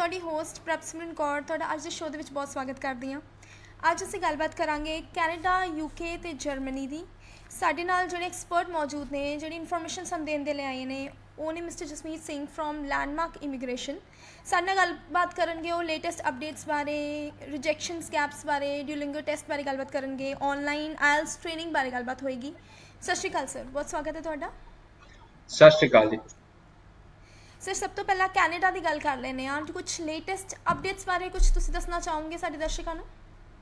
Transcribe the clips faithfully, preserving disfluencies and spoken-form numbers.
ਤੁਹਾਡੀ ਹੋਸਟ ਪ੍ਰਭਸਿਮਰਨ ਕੌਰ ਤੁਹਾਡਾ ਅੱਜ ਦੇ ਸ਼ੋਅ ਦੇ ਵਿੱਚ ਬਹੁਤ ਸਵਾਗਤ ਕਰਦੀ ਹਾਂ। ਅੱਜ ਅਸੀਂ ਗੱਲਬਾਤ ਕਰਾਂਗੇ ਕੈਨੇਡਾ, ਯੂਕੇ ਅਤੇ ਜਰਮਨੀ ਦੀ। ਸਾਡੇ ਨਾਲ ਜਿਹੜੇ ਐਕਸਪਰਟ ਮੌਜੂਦ ਨੇ, ਜਿਹੜੀ ਇਨਫੋਰਮੇਸ਼ਨ ਸਾਨੂੰ ਦੇਣ ਦੇ ਲਈ ਆਏ ਨੇ, ਉਹ ਨੇ mister Jasmeet Singh from Landmark Immigration. ਸਾਡੇ ਨਾਲ ਗੱਲਬਾਤ ਕਰਨਗੇ ਉਹ ਲੇਟੈਸਟ ਅਪਡੇਟਸ ਬਾਰੇ, ਰਿਜੈਕਸ਼ਨਸ ਗੈਪਸ ਬਾਰੇ, ਡਿਊਲਿੰਗੋ ਟੈਸਟ ਬਾਰੇ ਗੱਲਬਾਤ ਕਰਨਗੇ, ਔਨਲਾਈਨ ਆਇਲਸ ਟ੍ਰੇਨਿੰਗ ਬਾਰੇ ਗੱਲਬਾਤ ਹੋਏਗੀ। ਸਤਿ ਸ਼੍ਰੀ ਅਕਾਲ ਸਰ, ਬਹੁਤ ਸਵਾਗਤ ਹੈ ਤੁਹਾਡਾ। ਸਤਿ ਸ਼੍ਰੀ ਅਕਾਲ ਜੀ ਸਰ, ਸਭ ਤੋਂ ਪਹਿਲਾਂ ਕੈਨੇਡਾ ਦੀ ਗੱਲ ਕਰ ਲੈਂਦੇ ਹਾਂ। ਕੁਛ ਲੇਟੈਸਟ ਅਪਡੇਟਸ ਬਾਰੇ ਕੁਛ ਤੁਸੀਂ ਦੱਸਣਾ ਚਾਹੋਗੇ ਸਾਡੇ ਦਰਸ਼ਕਾਂ ਨੂੰ?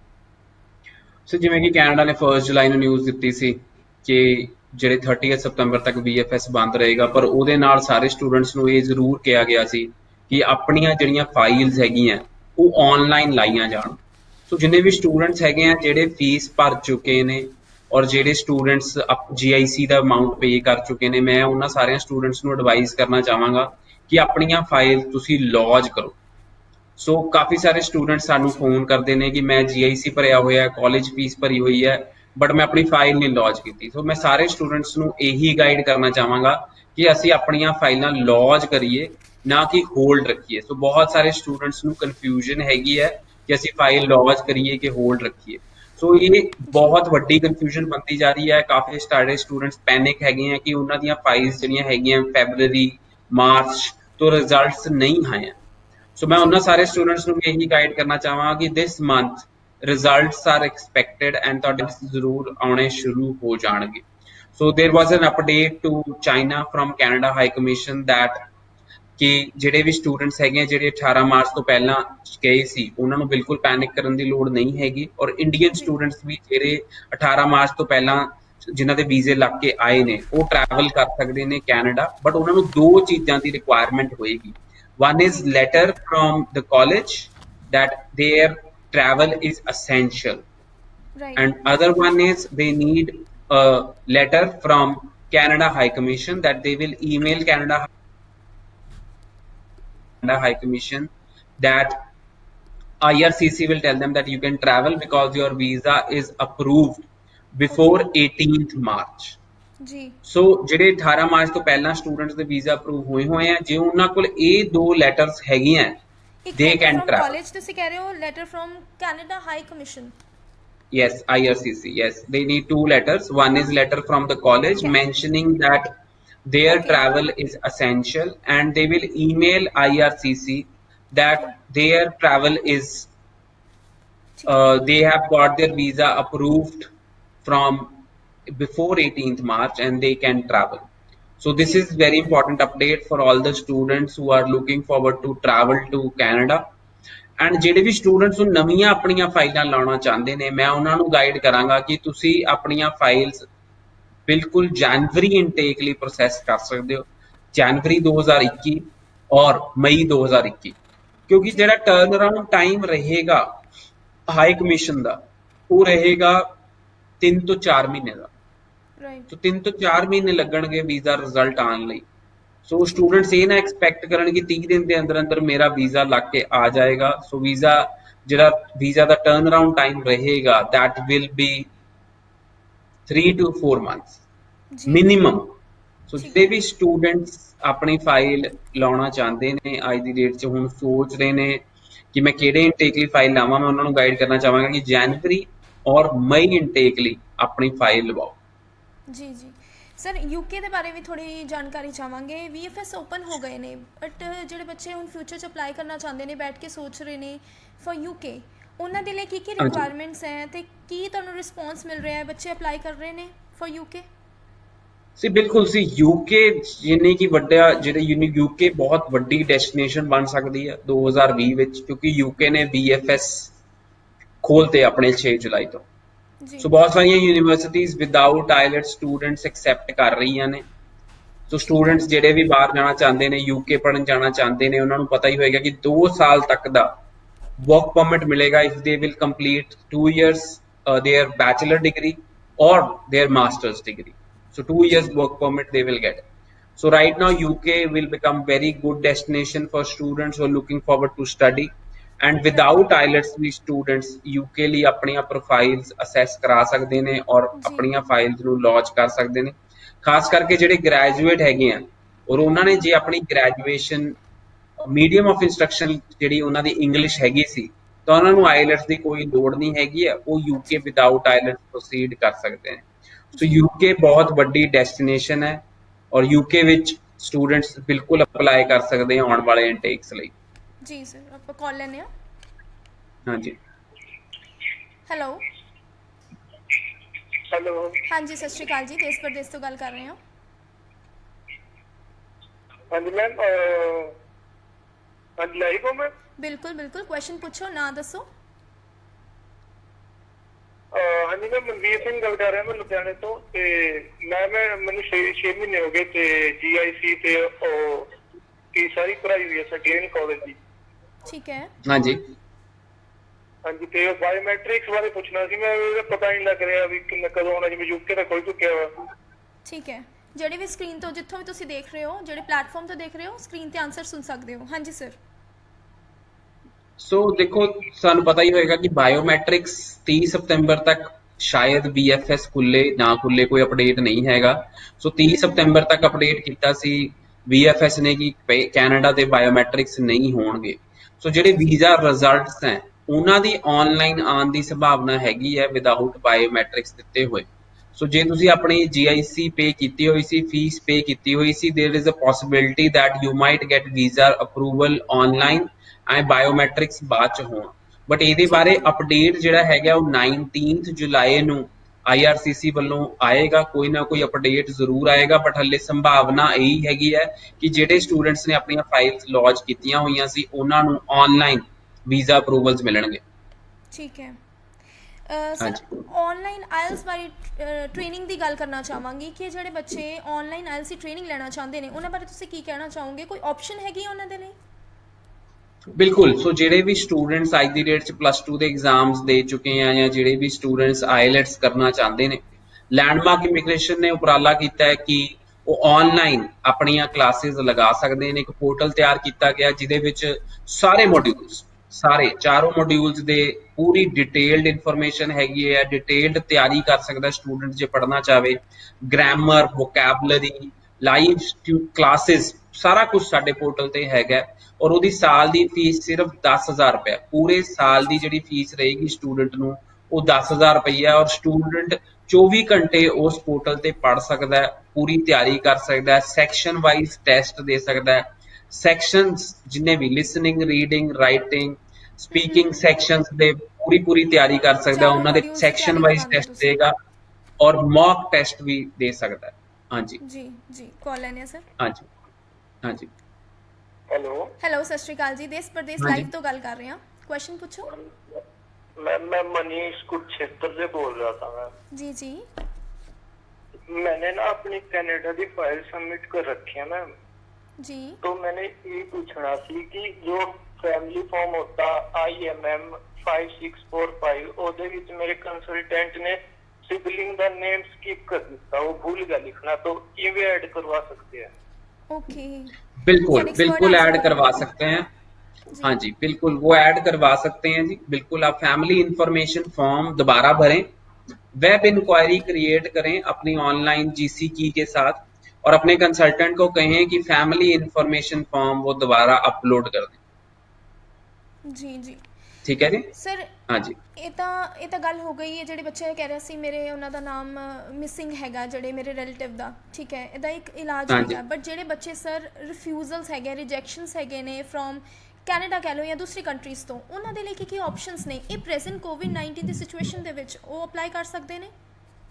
ਸੋ ਜਿਵੇਂ ਕਿ ਕੈਨੇਡਾ ਨੇ ਫਰਸਟ ਜੁਲਾਈ ਨੂੰ ਨਿਊਜ਼ ਦਿੱਤੀ ਸੀ ਕਿ ਜਿਹੜੇ ਥਰਟੀਐਥ ਸਤੰਬਰ ਤੱਕ ਵੀ ਐਫ ਐਸ ਬੰਦ ਰਹੇਗਾ, ਪਰ ਉਹਦੇ ਨਾਲ ਸਾਰੇ ਸਟੂਡੈਂਟਸ ਨੂੰ ਇਹ ਜ਼ਰੂਰ ਕਿਹਾ ਗਿਆ ਸੀ ਕਿ ਆਪਣੀਆਂ ਜਿਹੜੀਆਂ ਫਾਈਲਸ ਹੈਗੀਆਂ ਉਹ ਆਨਲਾਈਨ ਲਾਈਆਂ ਜਾਣ। ਸੋ ਜਿੰਨੇ ਵੀ ਸਟੂਡੈਂਟਸ ਹੈਗੇ ਆ ਜਿਹੜੇ ਫੀਸ ਭਰ ਚੁੱਕੇ ਨੇ ਔਰ ਜਿਹੜੇ ਸਟੂਡੈਂਟਸ ਜੀ ਆਈ ਸੀ ਦਾ ਅਮਾਊਂਟ ਪੇ ਕਰ ਚੁੱਕੇ ਨੇ, ਮੈਂ ਉਹਨਾਂ ਸਾਰਿਆਂ ਸਟੂਡੈਂਟਸ ਨੂੰ ਐਡਵਾਈਸ ਕਰਨਾ ਚਾਹਾਂਗਾ ਕਿ ਆਪਣੀਆਂ ਫਾਈਲ ਤੁਸੀਂ ਲੌਜ ਕਰੋ। ਸੋ ਕਾਫੀ ਸਾਰੇ ਸਟੂਡੈਂਟ ਸਾਨੂੰ ਫੋਨ ਕਰਦੇ ਨੇ ਕਿ ਮੈਂ ਜੀ ਆਈ ਸੀ ਭਰਿਆ ਹੋਇਆ, ਕਾਲਜ ਫੀਸ ਭਰੀ ਹੋਈ ਹੈ, ਬਟ ਮੈਂ ਆਪਣੀ ਫਾਈਲ ਨਹੀਂ ਲੌਜ ਕੀਤੀ। ਸੋ ਮੈਂ ਸਾਰੇ ਸਟੂਡੈਂਟਸ ਨੂੰ ਇਹੀ ਗਾਈਡ ਕਰਨਾ ਚਾਹਾਂਗਾ ਕਿ ਅਸੀਂ ਆਪਣੀਆਂ ਫਾਈਲਾਂ ਲੌਜ ਕਰੀਏ, ਨਾ ਕਿ ਹੋਲਡ ਰੱਖੀਏ। ਸੋ ਬਹੁਤ ਸਾਰੇ ਸਟੂਡੈਂਟਸ ਨੂੰ ਕਨਫਿਊਜ਼ਨ ਹੈਗੀ ਹੈ ਕਿ ਅਸੀਂ ਫਾਈਲ ਲੌਜ ਕਰੀਏ ਕਿ ਹੋਲਡ ਰੱਖੀਏ। ਸੋ ਇਹ ਬਹੁਤ ਵੱਡੀ ਕਨਫਿਊਜ਼ਨ ਬਣਦੀ ਜਾ ਰਹੀ ਹੈ। ਕਾਫੀ ਸਾਰੇ ਸਟੂਡੈਂਟਸ ਪੈਨਿਕ ਹੈਗੇ ਆ ਕਿ ਉਹਨਾਂ ਦੀਆਂ ਫਾਈਲਸ ਜਿਹੜੀਆਂ ਹੈਗੀਆਂ ਫੈਬਰਰੀ, ਮਾਰਚ ਤੋਂ ਰਿਜ਼ਲਟਸ ਨਹੀਂ ਆਏ। ਸੋ ਮੈਂ ਉਹਨਾਂ ਸਾਰੇ ਸਟੂਡੈਂਟਸ ਨੂੰ ਇਹੀ ਗਾਈਡ ਕਰਨਾ ਚਾਹਾਂਗਾ ਕਿ this month results are expected and ਤੁਹਾਡੇ ਜ਼ਰੂਰ ਆਉਣੇ ਸ਼ੁਰੂ ਹੋ ਜਾਣਗੇ। So there was an update to China from Canada high commission that ਕਿ ਜਿਹੜੇ ਵੀ ਸਟੂਡੈਂਟਸ ਹੈਗੇ ਜਿਹੜੇ ਅਠਾਰਾਂ ਮਾਰਚ ਤੋਂ ਪਹਿਲਾਂ ਗਏ ਸੀ ਉਹਨਾਂ ਨੂੰ ਬਿਲਕੁਲ ਪੈਨਿਕ ਕਰਨ ਦੀ ਲੋੜ ਨਹੀਂ ਹੈਗੀ। ਔਰ ਇੰਡੀਅਨ ਸਟੂਡੈਂਟਸ ਵੀ ਜਿਹੜੇ ਅਠਾਰਾਂ ਮਾਰਚ ਤੋਂ ਪਹਿਲਾਂ ਜਿਨ੍ਹਾਂ ਦੇ ਵੀਜ਼ੇ ਲੱਗ ਕੇ ਆਏ ਨੇ ਉਹ ਟਰੈਵਲ ਕਰ ਸਕਦੇ ਨੇ ਕੈਨੇਡਾ, ਬਟ ਉਹਨਾਂ ਨੂੰ ਦੋ ਚੀਜ਼ਾਂ ਦੀ ਰਿਕੁਆਇਰਮੈਂਟ ਹੋਏਗੀ। One is letter from the college that their travel is essential, right. And other one is they need a letter from Canada High Commission that they will email Canada High Commission that I R C C will tell them that you can travel because your visa is approved before eighteenth March. ਜੀ ਸੋ ਜਿਹੜੇ ਅਠਾਰਾਂ March ਤੋਂ ਪਹਿਲਾਂ students ਦੇ visa approve ਹੋਏ ਹੋਏ ਆ, ਜੇ ਉਹਨਾਂ ਕੋਲ ਇਹ ਦੋ ਲੈਟਰਸ ਹੈਗੀਆਂ ਦੇ ਕੈਨ ਟਰੈਵਲ। ਕਾਲਜ ਤੁਸੀਂ ਕਹਿ ਰਹੇ ਹੋ letter from Canada high commission? Yes, I R C C, yes, they need two letters. One is letter from the college okay. mentioning that their okay. travel is essential, and they will email I R C C that okay. their travel is uh, they have got their visa approved from before eighteenth March and they can travel. So this is very important update for all the students who are looking forward to travel to Canada. And ਜਿਹੜੇ ਵੀ students ਨੂੰ ਨਵੀਆਂ ਆਪਣੀਆਂ ਫਾਈਲਾਂ ਲਾਉਣਾ ਚਾਹੁੰਦੇ ਨੇ, ਮੈਂ ਉਹਨਾਂ ਨੂੰ ਗਾਈਡ ਕਰਾਂਗਾ ਕਿ ਤੁਸੀਂ ਆਪਣੀਆਂ ਫਾਈਲਸ ਬਿਲਕੁਲ ਜਨਵਰੀ ਇਨਟੇਕ ਲਈ ਪ੍ਰੋਸੈਸ ਕਰ ਸਕਦੇ ਹੋ, ਜਨਵਰੀ ਦੋ ਹਜ਼ਾਰ ਇੱਕੀ ਔਰ ਮਈ ਦੋ ਹਜ਼ਾਰ ਇੱਕੀ, ਕਿਉਂਕਿ ਜਿਹੜਾ ਟਰਨ ਅਰਾਊਂਡ ਟਾਈਮ ਰਹੇਗਾ ਹਾਈ ਕਮਿਸ਼ਨ ਦਾ ਉਹ ਰਹੇਗਾ ਤਿੰਨ ਤੋਂ ਚਾਰ ਮਹੀਨੇ ਦਾ। ਸੋ ਤਿੰਨ ਤੋਂ ਚਾਰ ਮਹੀਨੇ ਲੱਗਣਗੇ ਵੀਜ਼ਾ ਰਿਜ਼ਲਟ ਆਉਣ ਲਈ। ਸੋ ਸਟੂਡੈਂਟਸ ਇਹ ਨਾ ਐਕਸਪੈਕਟ ਕਰਨ ਕਿ ਤੀਹ ਦਿਨ ਦੇ ਅੰਦਰ ਅੰਦਰ ਮੇਰਾ ਵੀਜ਼ਾ ਲੱਗ ਕੇ ਆ ਜਾਏਗਾ। ਸੋ ਵੀਜ਼ਾ ਜਿਹੜਾ ਵੀਜ਼ਾ ਦਾ ਟਰਨ ਅਰਾਊਂਡ ਟਾਈਮ ਰਹੇਗਾ that will be three two four months minimum. So ਜਿਹੜੇ ਵੀ ਸਟੂਡੈਂਟਸ ਆਪਣੀ ਫਾਈਲ ਲਾਉਣਾ ਚਾਹੁੰਦੇ ਨੇ ਅੱਜ ਦੀ ਡੇਟ 'ਚ, ਹੁਣ ਸੋਚ ਰਹੇ ਨੇ ਕਿ ਮੈਂ ਕਿਹੜੇ ਇਨਟੇਕ ਲਈ ਫਾਈਲ ਲਾਵਾਂ, ਮੈਂ ਉਹਨਾਂ ਨੂੰ ਗਾਈਡ ਕਰਨਾ ਚਾਹਾਂਗਾ ਕਿ ਜਨਵਰੀ ਔਰ ਮਈ ਇਨਟੇਕ ਲਈ ਆਪਣੀ ਫਾਈਲ ਲਵਾਓ। ਜੀ ਜੀ ਸਰ, ਯੂਕੇ ਦੇ ਬਾਰੇ ਵੀ ਥੋੜੀ ਜਾਣਕਾਰੀ ਚਾਹਾਂਗੇ। ਵੀ ਐਫ ਐਸ ਓਪਨ ਹੋ ਗਏ ਨੇ, ਬਟ ਜਿਹੜੇ ਬੱਚੇ ਹੁਣ ਫਿਊਚਰ 'ਚ ਅਪਲਾਈ ਕਰਨਾ ਚਾਹੁੰਦੇ ਨੇ, ਬੈਠ ਕੇ ਸੋਚ ਰਹੇ ਨੇ ਫॉर ਯੂਕੇ, ਉਹਨਾਂ ਦੇ ਲਈ ਕੀ ਕੀ ਰਿਕੁਆਇਰਮੈਂਟਸ ਹੈ ਤੇ ਕੀ ਤੁਹਾਨੂੰ ਰਿਸਪੌਂਸ ਮਿਲ ਰਿਹਾ ਹੈ? ਬੱਚੇ ਅਪਲਾਈ ਕਰ ਰਹੇ ਨੇ ਫॉर ਯੂਕੇ? ਸੀ ਬਿਲਕੁਲ ਸੀ। ਯੂਕੇ ਜਿੰਨੀ ਕਿ ਵੱਡਾ ਜਿਹੜੇ ਯੂਕੇ ਬਹੁਤ ਵੱਡੀ ਡੈਸਟੀਨੇਸ਼ਨ ਬਣ ਸਕਦੀ ਹੈ ਦੋ ਹਜ਼ਾਰ ਵੀਹ ਵਿੱਚ, ਕਿਉਂਕਿ ਯੂਕੇ ਨੇ ਵੀ ਐਫ ਐਸ ਖੋਲਤੇ ਆਪਣੇ ਛੇ ਜੁਲਾਈ ਤੋਂ। ਸੋ ਬਹੁਤ ਸਾਰੀਆਂ universities without IELTS students accept ਕਰ ਰਹੀਆਂ ਨੇ। ਸੋ ਸਟੂਡੈਂਟਸ ਜਿਹੜੇ ਵੀ ਬਾਹਰ ਜਾਣਾ ਚਾਹੁੰਦੇ ਨੇ, ਯੂਕੇ ਪੜ੍ਹਨ ਜਾਣਾ ਚਾਹੁੰਦੇ ਨੇ, ਉਹਨਾਂ ਨੂੰ ਪਤਾ ਹੀ ਹੋਏਗਾ ਕਿ ਦੋ ਸਾਲ ਤੱਕ ਦਾ ਵਰਕ ਪਰਮਿਟ ਮਿਲੇਗਾ if they will complete two years their bachelor degree or their master's degree. So two years work permit they will get. So right now U K will become very good destination for students who are looking forward to study. And without IELTS ਵੀ students UK ਲਈ ਆਪਣੀਆਂ profiles assess ਕਰਾ ਸਕਦੇ ਨੇ ਔਰ ਆਪਣੀਆਂ files ਨੂੰ launch ਕਰ ਸਕਦੇ ਨੇ। ਖਾਸ ਕਰਕੇ ਜਿਹੜੇ ਗ੍ਰੈਜੂਏਟ ਹੈਗੇ ਆ ਔਰ ਉਹਨਾਂ ਨੇ ਜੇ ਆਪਣੀ ਗ੍ਰੈਜੂਏਸ਼ਨ ਮੀਡੀਅਮ ਆਫ ਇੰਸਟਰਕਸ਼ਨ ਜਿਹੜੀ ਉਹਨਾਂ ਦੀ ਇੰਗਲਿਸ਼ ਹੈਗੀ ਸੀ ਤਾਂ ਉਹਨਾਂ ਨੂੰ ਆਈਲੈਟਸ ਦੀ ਕੋਈ ਲੋੜ ਨਹੀਂ ਹੈਗੀ ਹੈ, ਉਹ ਯੂਕੇ ਵਿਦਆਊਟ ਆਈਲੈਟਸ ਪ੍ਰੋਸੀਡ ਕਰ ਸਕਦੇ ਨੇ। ਸੋ ਯੂਕੇ ਬਹੁਤ ਵੱਡੀ ਡੈਸਟੀਨੇਸ਼ਨ ਹੈ ਔਰ ਯੂਕੇ ਵਿੱਚ ਸਟੂਡੈਂਟਸ ਬਿਲਕੁਲ ਅਪਲਾਈ ਕਰ ਸਕਦੇ ਆ ਆਉਣ ਵਾਲੇ ਇਨਟੇਕਸ ਲਈ। ਜੀ ਸਰ ਆਪਾਂ ਕਾਲ ਲੈਣੇ ਆ। ਹਾਂਜੀ ਹੈਲੋ ਹੈਲੋ ਹਾਂਜੀ ਸਤਿ ਸ਼੍ਰੀ ਅਕਾਲ ਜੀ, ਦੇਸ਼ ਪ੍ਰਦੇਸ਼ ਤੋਂ ਗੱਲ ਕਰ ਰਹੇ ਹਾਂ। ਹਾਂਜੀ ਮੈਮ ਹਾਂਜੀ ਲਾਈਵ ਹੋ ਮੈਂ? ਬਿਲਕੁਲ ਬਿਲकुल ਕੁਐਸਚਨ ਪੁੱਛੋ, ਨਾਂ ਦੱਸੋ। ਹਾਂਜੀ ਮੈਂ ਮਨਵੀਰ ਸਿੰਘ ਗੱਲ ਕਰ ਰਿਹਾ ਮੈਂ ਲੁਧਿਆਣੇ ਤੋਂ ਤੇ ਮੈਂ ਮੈਂ ਮੈਨੂੰ ਛੇ ਮਹੀਨੇ ਹੋ ਗਏ ਤੇ ਜੀ ਆਈ ਸੀ ਤੇ ਉਹ ਕੀ ਸਾਰੀ ਪੜ੍ਹਾਈ ਹੋਈ ਹੈ ਸਰਟੀਫਿਕੇਟ ਕਾਲਜ ਦੀ। ਠੀਕ ਹੈ। ਹਾਂਜੀ ਹਾਂਜੀ ਤੇ ਬਾਇਓਮੈਟ੍ਰਿਕਸ ਬਾਰੇ ਪੁੱਛਣਾ ਸੀ ਮੈਂ, ਇਹਦਾ ਪਤਾ ਨਹੀਂ ਲੱਗ ਰਿਹਾ ਵੀ ਕਿੰਨਾ ਕਦੋਂ ਆਉਣਾ, ਜਿਵੇਂ ਯੂਕੇ ਦਾ ਖੁੱਲ ਚੁੱਕਿਆ ਵਾ। ਠੀਕ ਹੈ, ਜਿਹੜੇ ਵੀ ਸਕਰੀਨ ਤੋਂ ਜਿੱਥੋਂ ਵੀ ਤੁਸੀਂ ਦੇਖ ਰਹੇ ਹੋ, ਜਿਹੜੇ ਪਲੇਟਫਾਰਮ ਤੋਂ ਦੇਖ ਰਹੇ ਹੋ, ਸਕਰੀਨ ਤੇ ਆਨਸਰ ਸੁਣ ਸਕਦੇ ਹੋ। ਹਾਂਜੀ ਸਰ। ਸੋ ਦੇਖੋ ਸਾਨੂੰ ਪਤਾ ਹੀ ਹੋਏਗਾ ਕਿ ਬਾਇਓਮੈਟ੍ਰਿਕਸ ਤੀਹ ਸਤੰਬਰ ਤੱਕ ਸ਼ਾਇਦ ਬੀ ਐਫ ਐਸ ਖੁੱਲੇ ਨਾ ਖੁੱਲੇ, ਕੋਈ ਅਪਡੇਟ ਨਹੀਂ ਹੈਗਾ। ਸੋ ਤੀਹ ਸਤੰਬਰ ਤੱਕ ਅਪਡੇਟ ਕੀਤਾ ਸੀ ਬੀ ਐਫ ਐਸ ਨੇ ਕਿ ਕੈਨੇਡਾ ਦੇ ਬਾਇਓਮੈਟ੍ਰਿਕਸ ਨਹੀਂ ਹੋਣਗੇ। ਸੋ ਜਿਹੜੇ ਵੀਜ਼ਾ ਰਿਜ਼ਲਟਸ ਹੈ ਉਹਨਾਂ ਦੀ ਆਨਲਾਈਨ ਆਉਣ ਦੀ ਸੰਭਾਵਨਾ ਹੈਗੀ ਹੈ ਵਿਦਆਊਟ ਬਾਇਓਮੈਟ੍ਰਿਕਸ ਦਿੱਤੇ ਹੋਏ। ਸੋ ਜੇ ਤੁਸੀਂ ਆਪਣੀ ਜੀ ਆਈ ਸੀ ਪੇ ਕੀਤੀ ਹੋਈ ਸੀ, ਫੀਸ ਪੇ ਕੀਤੀ ਹੋਈ ਸੀ, there is a possibility that you might get visa approval online ਐ ਬਾਇਓਮੈਟ੍ਰਿਕਸ ਬਾਅਦ ਚ ਹੋਣ। ਬਟ ਇਹਦੇ ਬਾਰੇ ਅਪਡੇਟ ਜਿਹੜਾ ਹੈਗਾ ਉਹ ਉਨਤੀਸ ਜੁਲਾਈ ਨੂੰ ਆਈ ਆਰ ਸੀ ਸੀ ਵੱਲੋਂ ਆਏਗਾ, ਕੋਈ ਨਾ ਕੋਈ ਅਪਡੇਟ ਜ਼ਰੂਰ ਆਏਗਾ। ਬਟ ਹਲੇ ਸੰਭਾਵਨਾ ਇਹੀ ਹੈਗੀ ਹੈ ਕਿ ਜਿਹੜੇ ਸਟੂਡੈਂਟਸ ਨੇ ਆਪਣੀਆਂ ਫਾਈਲਸ ਲੌਂਚ ਕੀਤੀਆਂ ਹੋਈਆਂ ਸੀ ਉਹਨਾਂ ਨੂੰ ਆਨਲਾਈਨ ਵੀਜ਼ਾ ਅਪਰੂਵਲਸ ਮਿਲਣਗੇ। ਠੀਕ ਹੈ ਸਰ, ਆਨਲਾਈਨ ਆਇਲਸ ਬਾਰੇ ਟ੍ਰੇਨਿੰਗ ਦੀ ਗੱਲ ਕਰਨਾ ਚਾਹਾਂਗੀ ਕਿ ਜਿਹੜੇ ਬੱਚੇ ਆਨਲਾਈਨ ਆਇਲਸ ਦੀ ਟ੍ਰੇਨਿੰਗ ਲੈਣਾ ਚਾਹੁੰਦੇ ਨੇ ਉਹਨਾਂ ਬਾਰੇ ਤੁਸੀਂ ਕੀ ਕਹਿਣਾ ਚਾਹੋਗੇ? ਕੋਈ ਆਪਸ਼ਨ ਹੈਗੀ ਉਹਨਾਂ ਦੇ ਲਈ? ਬਿਲਕੁਲ। ਸੋ ਜਿਹੜੇ ਵੀ ਸਟੂਡੈਂਟਸ ਅੱਜ ਦੀ ਡੇਟ 'ਚ ਪਲੱਸ ਟੂ ਦੇ ਐਗਜ਼ਾਮਸ ਦੇ ਚੁੱਕੇ ਆ ਜਾਂ ਜਿਹੜੇ ਵੀ ਸਟੂਡੈਂਟਸ ਆਈਲੈਟਸ ਕਰਨਾ ਚਾਹੁੰਦੇ ਨੇ, ਲੈਂਡਮਾਰਕ ਇਮੀਗ੍ਰੇਸ਼ਨ ਨੇ ਉਪਰਾਲਾ ਕੀਤਾ ਹੈ ਕਿ ਉਹ ਆਨਲਾਈਨ ਆਪਣੀਆਂ ਕਲਾਸਿਸ ਲਗਾ ਸਕਦੇ ਨੇ। ਇੱਕ ਪੋਰਟਲ ਤਿਆਰ ਕੀਤਾ ਗਿਆ ਜਿਹਦੇ ਵਿੱਚ ਸਾਰੇ ਮੋਡਿਊਲਸ, ਸਾਰੇ ਚਾਰੋਂ ਮੋਡਿਊਲਸ ਦੇ ਪੂਰੀ ਡਿਟੇਲਡ ਇਨਫੋਰਮੇਸ਼ਨ ਹੈਗੀ ਹੈ। ਡਿਟੇਲਡ ਤਿਆਰੀ ਕਰ ਸਕਦਾ ਸਟੂਡੈਂਟ ਜੇ ਪੜ੍ਹਨਾ ਚਾਹਵੇ, ਗ੍ਰਾਮਰ, ਵੋਕੈਬਲਰੀ, ਲਾਈਵ ਕਲਾਸਿਸ, ਸਾਰਾ ਕੁਝ ਸਾਡੇ ਪੋਰਟਲ ਤੇ ਹੈਗਾ। ਔਰ ਉਹਦੀ ਸਾਲ ਦੀ ਫੀਸ ਸਿਰਫ ਦਸ ਹਜ਼ਾਰ ਰੁਪਏ, ਪੂਰੇ ਸਾਲ ਦੀ ਜਿਹੜੀ ਫੀਸ ਰਹੇਗੀ ਸਟੂਡੈਂਟ ਨੂੰ ਉਹ ਦਸ ਹਜ਼ਾਰ ਰੁਪਈਆ। ਔਰ ਸਟੂਡੈਂਟ ਚੌਵੀ ਘੰਟੇ ਉਸ ਪੋਰਟਲ ਤੇ ਪੜ੍ਹ ਸਕਦਾ ਹੈ, ਪੂਰੀ ਤਿਆਰੀ ਕਰ ਸਕਦਾ ਹੈ, ਸੈਕਸ਼ਨ ਵਾਈਜ਼ ਟੈਸਟ ਦੇ ਸਕਦਾ ਹੈ। ਸੈਕਸ਼ਨਸ ਜਿੰਨੇ ਵੀ listening, reading, writing, speaking sections ਦੇ ਪੂਰੀ ਪੂਰੀ ਤਿਆਰੀ ਕਰ ਸਕਦਾ ਹੈ। ਉਹਨਾਂ ਦੇ ਸੈਕਸ਼ਨ ਵਾਈਜ਼ ਟੈਸਟ ਦੇਗਾ ਔਰ ਮੌਕ ਟੈਸਟ ਵੀ ਦੇ ਸਕਦਾ ਹੈ। ਹਾਂਜੀ ਜੀ ਜੀ ਕਾਲ ਲੈਣੇ ਸਰ। ਹਾਂਜੀ ਹਾਂਜੀ ਹੈਲੋ ਹੈਲੋ ਸਤਿ ਸ਼੍ਰੀ ਅਕਾਲ ਜੀ, ਦੇਸ਼ ਪ੍ਰਦੇਸ਼ ਲਾਈਵ ਤੋਂ ਗੱਲ ਕਰ ਰਹੇ ਹਾਂ। ਕੁਐਸਚਨ ਪੁੱਛੋ। मैम मैं मनीष कुरुक्षेत्र से बोल रहा था मैम। जी जी मैंने ना अपनी कनाडा की फाइल सबमिट कर रखी है मैम जी। तो मैंने ये पूछना सी कि जो फैमिली फॉर्म होता I am M five six four five ओदे विच मेरे कंसल्टेंट ने सिबलिंग दा नेम स्किप कर दिता, वो भूल गया लिखना, तो ये भी ऐड करवा सकते हैं? ओके बिल्कुल बिल्कुल ऐड करवा सकते हैं। हाँ जी बिल्कुल वो ऐड करवा सकते हैं जी। बिल्कुल आप फैमिली इंफॉर्मेशन फॉर्म दोबारा भरें, वेब इंक्वायरी क्रिएट करें अपनी ऑनलाइन जीसी की के साथ और अपने कंसल्टेंट को कहें कि फैमिली इंफॉर्मेशन फॉर्म वो दोबारा अपलोड कर दें। जी जी ठीक है जी सर। हाँ जी ਇਹ ਤਾਂ ਇਹ ਤਾਂ ਗੱਲ ਹੋ ਗਈ ਹੈ। ਜਿਹੜੇ ਬੱਚੇ ਕਹਿ ਰਿਹਾ ਸੀ ਮੇਰੇ ਉਹਨਾਂ ਦਾ ਨਾਮ ਮਿਸਿੰਗ ਹੈਗਾ, ਜਿਹੜੇ ਮੇਰੇ ਰਿਲੇਟਿਵ ਦਾ, ਠੀਕ ਹੈ, ਇਹਦਾ ਇੱਕ ਇਲਾਜ ਹੈਗਾ। ਬਟ ਜਿਹੜੇ ਬੱਚੇ ਸਰ ਰਿਫਿਊਜ਼ਲਸ ਹੈਗੇ, ਰਿਜੈਕਸ਼ਨਸ ਹੈਗੇ ਨੇ ਫਰੋਮ ਕੈਨੇਡਾ ਕਹਿ ਲਓ ਜਾਂ ਦੂਸਰੀ ਕੰਟਰੀਜ਼ ਤੋਂ, ਉਹਨਾਂ ਦੇ ਲਈ ਕੀ ਕੀ ਆਪਸ਼ਨਸ ਨੇ? ਇਹ ਪ੍ਰੈਜ਼ੈਂਟ ਕੋਵਿਡ ਨਾਈਨਟੀਨ ਦੀ ਸਿਚੁਏਸ਼ਨ ਦੇ ਵਿੱਚ ਉਹ ਅਪਲਾਈ ਕਰ ਸਕਦੇ ਨੇ?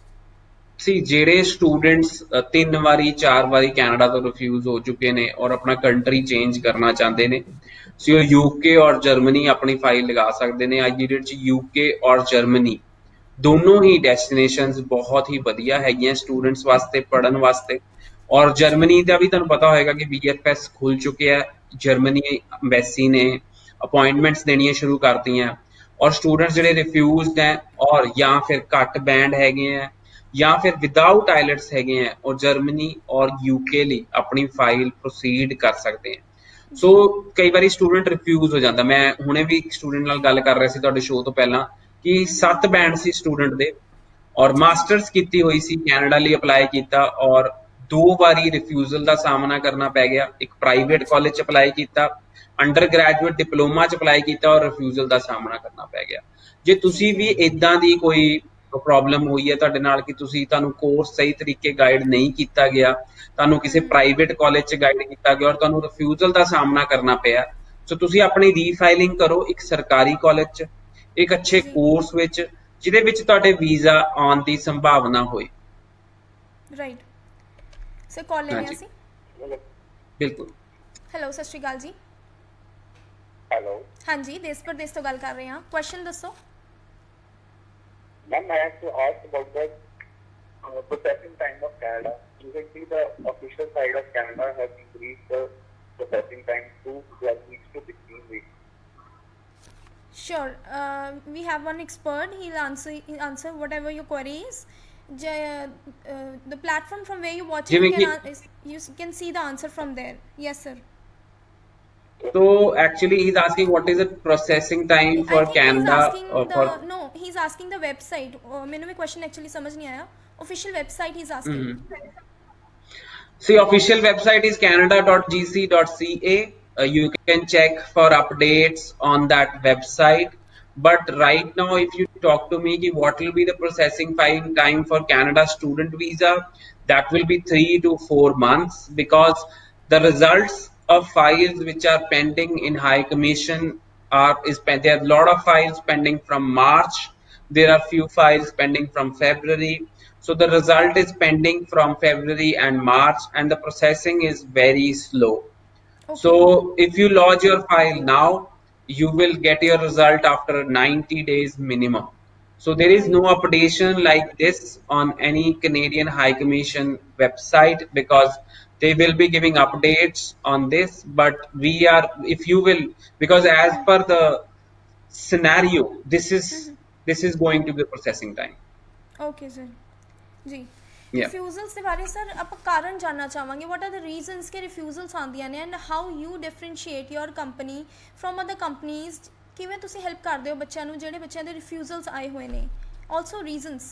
ਸੀ ਜਿਹੜੇ ਸਟੂਡੈਂਟਸ ਤਿੰਨ ਵਾਰੀ ਚਾਰ ਵਾਰੀ ਕੈਨੇਡਾ ਤੋਂ ਰਿਫਿਊਜ਼ ਹੋ ਚੁੱਕੇ ਨੇ ਔਰ ਆਪਣਾ ਕੰਟਰੀ ਚੇਂਜ ਕਰਨਾ ਚਾਹੁੰਦੇ ਨੇ, ਸੋ ਉਹ ਯੂਕੇ ਔਰ ਜਰਮਨੀ ਆਪਣੀ ਫਾਈਲ ਲਗਾ ਸਕਦੇ ਨੇ। ਅੱਜ ਦੀ ਡੇਟ 'ਚ ਯੂਕੇ ਔਰ ਜਰਮਨੀ ਦੋਨੋਂ ਹੀ ਡੈਸਟੀਨੇਸ਼ਨਸ ਬਹੁਤ ਹੀ ਵਧੀਆ ਹੈਗੀਆਂ ਸਟੂਡੈਂਟਸ ਵਾਸਤੇ ਪੜ੍ਹਨ ਵਾਸਤੇ। ਔਰ ਜਰਮਨੀ ਦਾ ਵੀ ਤੁਹਾਨੂੰ ਪਤਾ ਹੋਏਗਾ ਕਿ ਬੀ ਐਫ ਐਸ ਖੁੱਲ ਚੁੱਕਿਆ ਹੈ। ਜਰਮਨੀ ਐਮਬੈਸੀ ਨੇ ਅਪਾਇੰਟਮੈਂਟਸ ਦੇਣੀਆਂ ਸ਼ੁਰੂ ਕਰਤੀਆਂ ਔਰ ਸਟੂਡੈਂਟਸ ਜਿਹੜੇ ਰਿਫਿਊਜ਼ਡ ਹੈ ਔਰ ਜਾਂ ਫਿਰ ਘੱਟ ਬੈਂਡ ਹੈਗੇ ਹੈ ਜਾਂ ਫਿਰ ਵਿਦਾਊਟ ਆਈਲੈਟਸ ਹੈਗੇ ਹੈ ਔਰ ਜਰਮਨੀ ਔਰ ਯੂਕੇ ਲਈ ਆਪਣੀ ਫਾਈਲ ਪ੍ਰੋਸੀਡ ਕਰ ਸਕਦੇ ਹੈ। ਸੋ ਕਈ ਵਾਰੀ ਸਟੂਡੈਂਟ ਰਿਫਿਊਜ਼ ਹੋ ਜਾਂਦਾ। ਮੈਂ ਹੁਣੇ ਵੀ ਇੱਕ ਸਟੂਡੈਂਟ ਨਾਲ ਗੱਲ ਕਰ ਰਿਹਾ ਸੀ ਤੁਹਾਡੇ ਸ਼ੋਅ ਤੋਂ ਪਹਿਲਾਂ ਕਿ ਸੱਤ ਬੈਂਡ ਸੀ ਸਟੂਡੈਂਟ ਦੇ ਔਰ ਮਾਸਟਰਸ ਕੀਤੀ ਹੋਈ ਸੀ, ਕੈਨੇਡਾ ਲਈ ਅਪਲਾਈ ਕੀਤਾ ਔਰ दो वारी रिफ्यूजल का सामना करना पै गया। एक प्राइवेट कॉलेज च अप्लाई किया, अंडर ग्रैजुएट डिप्लोमा च अप्लाई किया और रिफ्यूजल का सामना करना पै गया। जे तुसी भी इदां दी कोई प्रॉब्लम हुई है तुहाडे नाल कि तुसी तुहानू कोर्स सही तरीके गाइड नहीं किया गया, तुहानू किसी प्राइवेट कॉलेज च गाइड किया गया और तुहानू रिफ्यूजल का सामना करना पिया, सो तुसी अपनी रीफाइलिंग करो एक सरकारी कॉलेज च, एक अच्छे कोर्स विच जिहदे विच तुहाडे वीजा आउण दी संभावना होए। राइट सर, कॉल लेने हाँ जी। ਅਸੀਂ। बिल्कुल। ਹੈਲੋ, ਸਤਿ ਸ਼੍ਰੀ ਅਕਾਲ ਜੀ। हेलो हाँ जी, देश परदेश तो गल कर रहे हैं, क्वेश्चन दसो। Ma'am, I have to ask about the uh, processing time of Canada. You can see the official side of Canada has increased the processing time to twelve weeks to sixteen weeks. Sure, uh, we have one expert. He'll answer he'll answer whatever your query is. J- uh, the platform from where you watch it, ਜਿਵੇਂ you ਕਿ- can, an- is, you s- can see the answer from there. Yes, sir. So actually he's asking what is the processing time for I think Canada he's asking uh, the for no, he's asking the website. Uh, मैंने भी question actually समझ नहीं आया. Official website he's asking. Mhm. See, official website is canada dot g c dot c a. Uh, you can check for updates on that website. But right now, if you talk to me, ki what will be the processing fine time for Canada student visa, that will be three to four months because the results of files which are pending in High Commission are is pen- there are a lot of files pending from March. There are few files pending from February. So the result is pending from February and March, and the processing is very slow. Okay. So if you lodge your file now, you will get your result after ninety days minimum. So there is no updation like this on any Canadian High Commission website because they will be giving updates on this. But we are, if you will, because as per the scenario, this is this is going to be the processing time. Okay, sir. जी Yeah. Refusals ਦੇ ਬਾਰੇ sir ਆਪਾਂ ਕਾਰਨ ਜਾਨਣਾ ਚਾਹਾਂਗੇ। What are the reasons ਕਿ refusals ਆਉਂਦੀਆਂ ਨੇ and how you differentiate your company from other companies. ਕਿਵੇਂ ਤੁਸੀਂ ਹੈਲਪ ਕਰਦੇ ਹੋ ਬੱਚਿਆਂ ਨੂੰ ਜਿਹੜੇ ਬੱਚਿਆਂ ਦੇ ਰਿਫਿਊਜ਼ਲਸ ਆਏ ਹੋਏ ਨੇ, ਆਲਸੋ ਰੀਜ਼ਨਸ।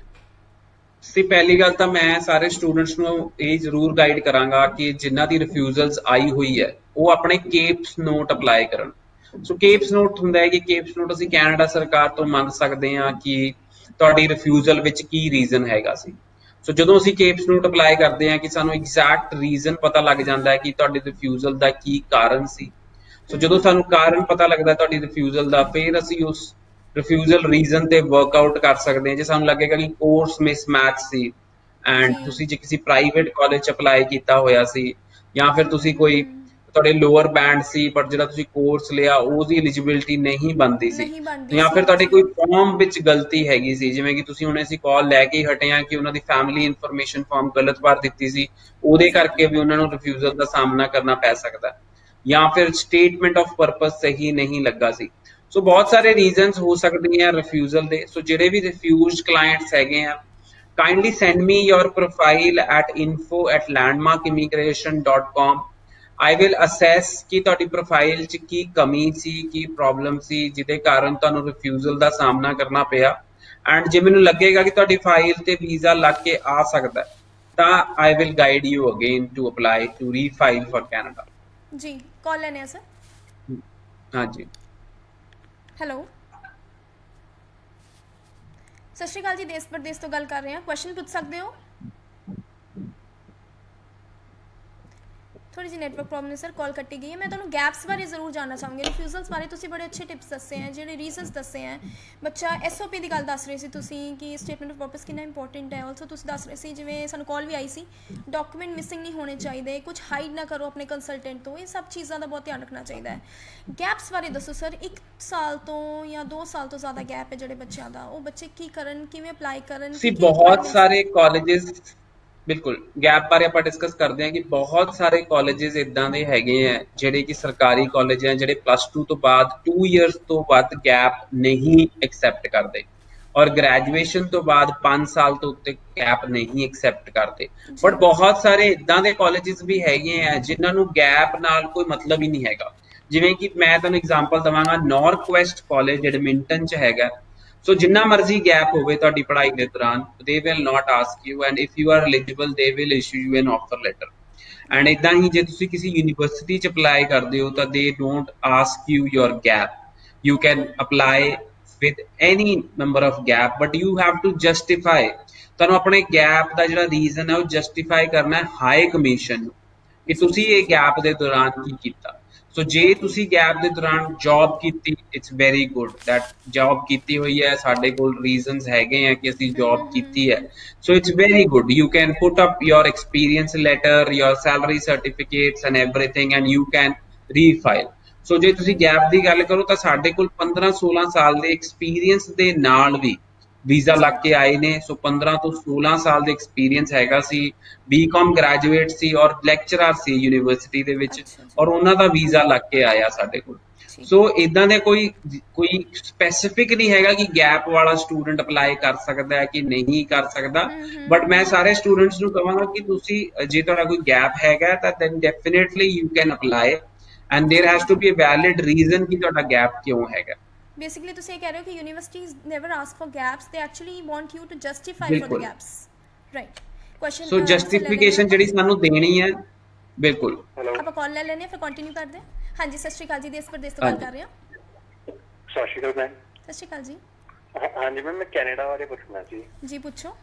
ਸੀ ਪਹਿਲੀ ਗੱਲ ਤਾਂ ਮੈਂ ਸਾਰੇ ਸਟੂਡੈਂਟਸ ਨੂੰ ਇਹ ਜ਼ਰੂਰ ਗਾਈਡ ਕਰਾਂਗਾ ਕਿ ਜਿਨ੍ਹਾਂ ਦੀ ਰਿਫਿਊਜ਼ਲਸ ਆਈ ਹੋਈ ਹੈ ਉਹ ਆਪਣੇ ਕੇਪਸ ਨੋਟ ਅਪਲਾਈ ਕਰਨ। ਸੋ ਕੇਪਸ ਨੋਟ ਹੁੰਦਾ ਹੈ ਕਿ ਕੇਪਸ ਨੋਟ ਅਸੀਂ ਕੈਨੇਡਾ ਸਰਕਾਰ ਤੋਂ ਮੰਗ ਸਕਦੇ ਹਾਂ ਕਿ ਤੁਹਾਡੀ ਰਿਫਿਊਜ਼ਲ ਵਿੱਚ ਕੀ ਰੀਜ਼ਨ ਹੈਗਾ ਸੀ। ਸੋ ਜਦੋਂ ਅਸੀਂ ਕੇਪਸ ਨੋਟ ਅਪਲਾਈ ਕਰਦੇ ਹਾਂ ਕਿ ਸਾਨੂੰ ਐਗਜ਼ੈਕਟ ਰੀਜ਼ਨ ਪਤਾ ਲੱਗ ਜਾਂਦਾ ਹੈ ਕਿ ਤੁਹਾਡੀ ਰਿਫਿਊਜ਼ਲ ਦਾ ਕੀ ਕਾਰਨ ਸੀ। ਸੋ ਜਦੋਂ ਸਾਨੂੰ ਕਾਰਨ ਪਤਾ ਲੱਗਦਾ ਤੁਹਾਡੀ ਰਿਫਿਊਜ਼ਲ ਦਾ, ਫਿਰ ਅਸੀਂ ਉਸ ਰਿਫਿਊਜ਼ਲ ਰੀਜ਼ਨ ਤੇ ਵਰਕਆਊਟ ਕਰ ਸਕਦੇ ਹਾਂ। ਜੇ ਸਾਨੂੰ ਲੱਗੇਗਾ ਕਿ ਕੋਰਸ ਮਿਸਮੈਚ ਸੀ ਐਂਡ ਤੁਸੀਂ ਜੇ ਕਿਸੇ ਪ੍ਰਾਈਵੇਟ ਕਾਲਜ ਚ ਅਪਲਾਈ ਕੀਤਾ ਹੋਇਆ ਸੀ ਜਾਂ ਫਿਰ ਤੁਸੀਂ ਕੋਈ ਤੁਹਾਡੇ ਲੋਅਰ ਬੈਂਡ ਸੀ ਪਰ ਜਿਹੜਾ ਤੁਸੀਂ ਕੋਰਸ ਲਿਆ ਉਹਦੀ ਐਲੀਜੀਬਿਲਿਟੀ ਨਹੀਂ ਬਣਦੀ ਸੀ ਨਹੀਂ ਬਣਦੀ ਜਾਂ ਸੀ। ਫਿਰ ਤੁਹਾਡੀ ਕੋਈ ਫਾਰਮ ਵਿੱਚ ਗਲਤੀ ਹੈਗੀ ਸੀ, ਜਿਵੇਂ ਕਿ ਤੁਸੀਂ ਹੁਣ ਅਸੀਂ ਕਾਲ ਲੈ ਕੇ ਹਟੇ ਆ ਕਿ ਉਹਨਾਂ ਦੀ ਫੈਮਿਲੀ ਇਨਫੋਰਮੇਸ਼ਨ ਫਾਰਮ ਗਲਤ ਭਰ ਦਿੱਤੀ ਸੀ, ਉਹਦੇ ਕਰਕੇ ਵੀ ਉਹਨਾਂ ਨੂੰ ਰਿਫਿਊਜ਼ਲ ਦਾ ਸਾਹਮਣਾ ਕਰਨਾ ਪੈ ਸਕਦਾ, ਜਾਂ ਫਿਰ ਸਟੇਟਮੈਂਟ ਆਫ ਪਰਪਸ ਸਹੀ ਨਹੀਂ ਲੱਗਾ ਸੀ। ਸੋ ਬਹੁਤ ਸਾਰੇ ਰੀਜ਼ਨਸ ਹੋ ਸਕਦੇ ਆ ਰਿਫਿਊਜ਼ਲ ਦੇ। ਸੋ ਜਿਹੜੇ ਵੀ ਰਿਫਿਊਜ਼ਡ ਕਲਾਇੰਟਸ ਹੈਗੇ ਆ, kindly send me your profile at info at landmark immigration dot com. I will assess ਕਿ ਤੁਹਾਡੀ ਪ੍ਰੋਫਾਈਲ 'ਚ ਕੀ ਕਮੀ ਸੀ, ਕੀ ਪ੍ਰੋਬਲਮ ਸੀ ਜਿਹਦੇ ਕਾਰਨ ਤੁਹਾਨੂੰ ਰਿਫਿਊਜ਼ਲ ਦਾ ਸਾਹਮਣਾ ਕਰਨਾ ਪਿਆ। ਐਂਡ ਜੇ ਮੈਨੂੰ ਲੱਗੇਗਾ ਕਿ ਤੁਹਾਡੀ ਫਾਈਲ ਤੇ ਵੀਜ਼ਾ ਲੱਗ ਕੇ ਆ ਸਕਦਾ ਤਾਂ I will guide you again to apply to refile for Canada. ਜੀ ਕਾਲ ਲੈਣੇ ਆ ਸਰ। ਹਾਂਜੀ, ਹੈਲੋ, ਸਤਿ ਸ਼੍ਰੀ ਅਕਾਲ ਜੀ, ਦੇਸ਼ ਪ੍ਰਦੇਸ਼ ਤੋਂ ਗੱਲ ਕਰ ਰਹੇ ਹਾਂ, ਕੁਐਸਚਨ ਪੁੱਛ ਸਕਦੇ ਹੋ। ਥੋੜੀ ਜਿਹੀ ਨੈਟਵਰਕ ਪ੍ਰੋਬਲਮ ਹੈ ਸਰ, ਕਾਲ ਕੱਟੀ ਗਈ ਹੈ। ਮੈਂ ਤੁਹਾਨੂੰ ਗੈਪਸ ਬਾਰੇ ਜ਼ਰੂਰ ਜਾਣਨਾ ਚਾਹਾਂਗੀ। ਰਿਫਿਊਜ਼ਲਸ ਬਾਰੇ ਤੁਸੀਂ ਬੜੇ ਅੱਛੇ ਟਿਪਸ ਦੱਸੇ ਹੈ, ਜਿਹੜੇ ਰੀਜ਼ਨਸ ਦੱਸੇ ਹੈ। ਬੱਚਾ ਐਸ ਓ ਪੀ ਦੀ ਗੱਲ ਦੱਸ ਰਹੇ ਸੀ ਤੁਸੀਂ ਕਿ ਸਟੇਟਮੈਂਟ ਆਫ ਪਰਪਸ ਕਿੰਨਾ ਇੰਪੋਰਟੈਂਟ ਹੈ। ਆਲਸੋ ਤੁਸੀਂ ਦੱਸ ਰਹੇ ਸੀ ਜਿਵੇਂ ਸਾਨੂੰ ਕਾਲ ਵੀ ਆਈ ਸੀ, ਡਾਕੂਮੈਂਟ ਮਿਸਿੰਗ ਨਹੀਂ ਹੋਣੇ ਚਾਹੀਦੇ, ਕੁਝ ਹਾਈਡ ਨਾ ਕਰੋ ਆਪਣੇ ਕੰਸਲਟੈਂਟ ਤੋਂ, ਇਹ ਸਭ ਚੀਜ਼ਾਂ ਦਾ ਬਹੁਤ ਧਿਆਨ ਰੱਖਣਾ ਚਾਹੀਦਾ ਹੈ। ਗੈਪਸ ਬਾਰੇ ਦੱਸੋ ਸਰ, ਇੱਕ ਸਾਲ ਤੋਂ ਜਾਂ ਦੋ ਸਾਲ ਤੋਂ ਜ਼ਿਆਦਾ ਗੈਪ ਹੈ ਜਿਹੜੇ ਬੱਚਿਆਂ ਦਾ, ਉਹ ਬੱਚੇ ਕੀ ਕਰਨ, ਕਿਵੇਂ ਅਪਲਾਈ ਕਰਨ? ਸੀ ਬਹੁਤ ਸਾਰੇ ਕਾਲਜਿਸ, ਬਿਲਕੁਲ ਗੈਪ ਬਾਰੇ ਆਪਾਂ ਡਿਸਕਸ ਕਰਦੇ ਹਾਂ ਕਿ ਬਹੁਤ ਸਾਰੇ ਕਾਲਜਿਸ ਇਦਾਂ ਦੇ ਹੈਗੇ ਆ ਜਿਹੜੇ ਕਿ ਸਰਕਾਰੀ ਕਾਲਜ ਆ ਜਿਹੜੇ ਪਲੱਸ ਟੂ ਤੋਂ ਬਾਅਦ ਟੂ ਇਅਰਸ ਤੋਂ ਵੱਧ ਗੈਪ ਨਹੀਂ ਐਕਸੈਪਟ ਕਰਦੇ ਔਰ ਗ੍ਰੈਜੂਏਸ਼ਨ ਤੋਂ ਬਾਅਦ ਪੰਜ ਸਾਲ ਤੋਂ ਉੱਤੇ ਗੈਪ ਨਹੀਂ ਐਕਸੈਪਟ ਕਰਦੇ। ਬਟ ਬਹੁਤ ਸਾਰੇ ਇਦਾਂ ਦੇ ਕਾਲਜਿਸ ਵੀ ਹੈਗੇ ਆ ਜਿਨ੍ਹਾਂ ਨੂੰ ਗੈਪ ਨਾਲ ਕੋਈ ਮਤਲਬ ਹੀ ਨਹੀਂ ਹੈਗਾ। ਜਿਵੇਂ ਕਿ ਮੈਂ ਤੁਹਾਨੂੰ ਐਗਜ਼ਾਮਪਲ ਦਵਾਂਗਾ, ਨਾਰਥ ਵੈਸਟ ਕਾਲਜ ਐਡਮਿੰਟਨ ਚ ਹੈਗਾ। ਸੋ ਜਿੰਨਾ ਮਰਜ਼ੀ ਗੈਪ ਹੋਵੇ ਤੁਹਾਡੀ ਪੜ੍ਹਾਈ ਦੇ ਦੌਰਾਨ they will not ask you and if you are eligible they will issue you an offer letter and ਇਦਾਂ ਹੀ ਜੇ ਤੁਸੀਂ ਕਿਸੇ ਯੂਨੀਵਰਸਿਟੀ ਚ ਅਪਲਾਈ ਕਰਦੇ ਹੋ ਤਾਂ they don't ask you your gap you can apply with any number of gap but you have to justify ਤੁਹਾਨੂੰ ਆਪਣੇ ਗੈਪ ਦਾ ਜਿਹੜਾ ਰੀਜ਼ਨ ਹੈ ਉਹ ਜਸਟੀਫਾਈ ਕਰਨਾ ਹੈ ਹਾਈ ਕਮਿਸ਼ਨ ਨੂੰ ਕਿ ਤੁਸੀਂ ਇਹ ਗੈਪ ਦੇ ਦੌਰਾਨ ਕੀ ਕੀਤਾ ਸੋ ਜੇ ਤੁਸੀਂ ਗੈਪ ਦੇ ਦੌਰਾਨ ਜੌਬ ਕੀਤੀ it's very good that job ਕੀਤੀ ਹੋਈ ਹੈ ਸਾਡੇ ਕੋਲ ਰੀਜ਼ਨਸ ਹੈਗੇ ਆ ਕਿ ਅਸੀਂ ਜੌਬ ਕੀਤੀ ਹੈ so it's very good you can put up your experience letter your salary certificates and everything and you can refile so ਜੇ ਤੁਸੀਂ ਗੈਪ ਦੀ ਗੱਲ ਕਰੋ ਤਾਂ ਸਾਡੇ ਕੋਲ ਪੰਦਰਾਂ ਸੋਲਾਂ ਸਾਲ ਦੇ ਐਕਸਪੀਰੀਅੰਸ ਦੇ ਨਾਲ ਵੀ ਵੀਜ਼ਾ ਲੱਗ ਕੇ ਆਏ ਨੇ ਸੋ ਪੰਦਰਾਂ ਤੋਂ ਸੋਲਾਂ ਸਾਲ ਦੇ ਐਕਸਪੀਰੀਅੰਸ ਹੈਗਾ ਸੀ ਬੀਕਾਮ ਗ੍ਰੈਜੂਏਟ ਸੀ ਔਰ ਲੈਕਚਰਰ ਸੀ ਯੂਨੀਵਰਸਿਟੀ ਦੇ ਵਿੱਚ ਔਰ ਉਹਨਾਂ ਦਾ ਵੀਜ਼ਾ ਲੱਗ ਕੇ ਆਇਆ ਸਾਡੇ ਕੋਲ ਸੋ ਇਦਾਂ ਦੇ ਕੋਈ ਕੋਈ ਸਪੈਸੀਫਿਕ ਨਹੀਂ ਹੈਗਾ ਕਿ ਗੈਪ ਵਾਲਾ ਸਟੂਡੈਂਟ ਅਪਲਾਈ ਕਰ ਸਕਦਾ ਹੈ ਕਿ ਨਹੀਂ ਕਰ ਸਕਦਾ ਬਟ ਮੈਂ ਸਾਰੇ ਸਟੂਡੈਂਟਸ ਨੂੰ ਕਹਾਂਗਾ ਕਿ ਤੁਸੀਂ ਜੇ ਤੁਹਾਡਾ ਕੋਈ ਗੈਪ ਹੈਗਾ ਤਾਂ then definitely you can apply and there has to be a valid reason ਕਿ ਤੁਹਾਡਾ ਗੈਪ ਕਿਉਂ ਹੈਗਾ Basically ਤੁਸੀਂ ਇਹ ਕਹਿ ਰਹੇ ਹੋ ਕਿ universities never ask for gaps they actually want you to justify for the gaps right question so justification ਜਿਹੜੀ ਸਾਨੂੰ ਦੇਣੀ ਹੈ ਬਿਲਕੁਲ ਆਪਾਂ ਕਾਲ ਲੈ ਲੈਣੇ ਫਿਰ ਕੰਟੀਨਿਊ ਕਰਦੇ ਹਾਂ ਹਾਂਜੀ ਸਤਿ ਸ਼੍ਰੀ ਅਕਾਲ ਜੀ ਦੇਸ਼ ਪ੍ਰਦੇਸ਼ ਤੋਂ ਗੱਲ ਕਰ ਰਹੇ ਹਾਂ ਸਤਿ ਸ਼੍ਰੀ ਅਕਾਲ ਮੈਮ ਸਤਿ ਸ਼੍ਰੀ ਅਕਾਲ ਜੀ ਹਾਂਜੀ ਮੈਮ ਮੈਂ ਕੈਨੇਡਾ ਬਾਰੇ ਪੁੱਛਣਾ ਸੀ ਜੀ ਪੁੱਛੋ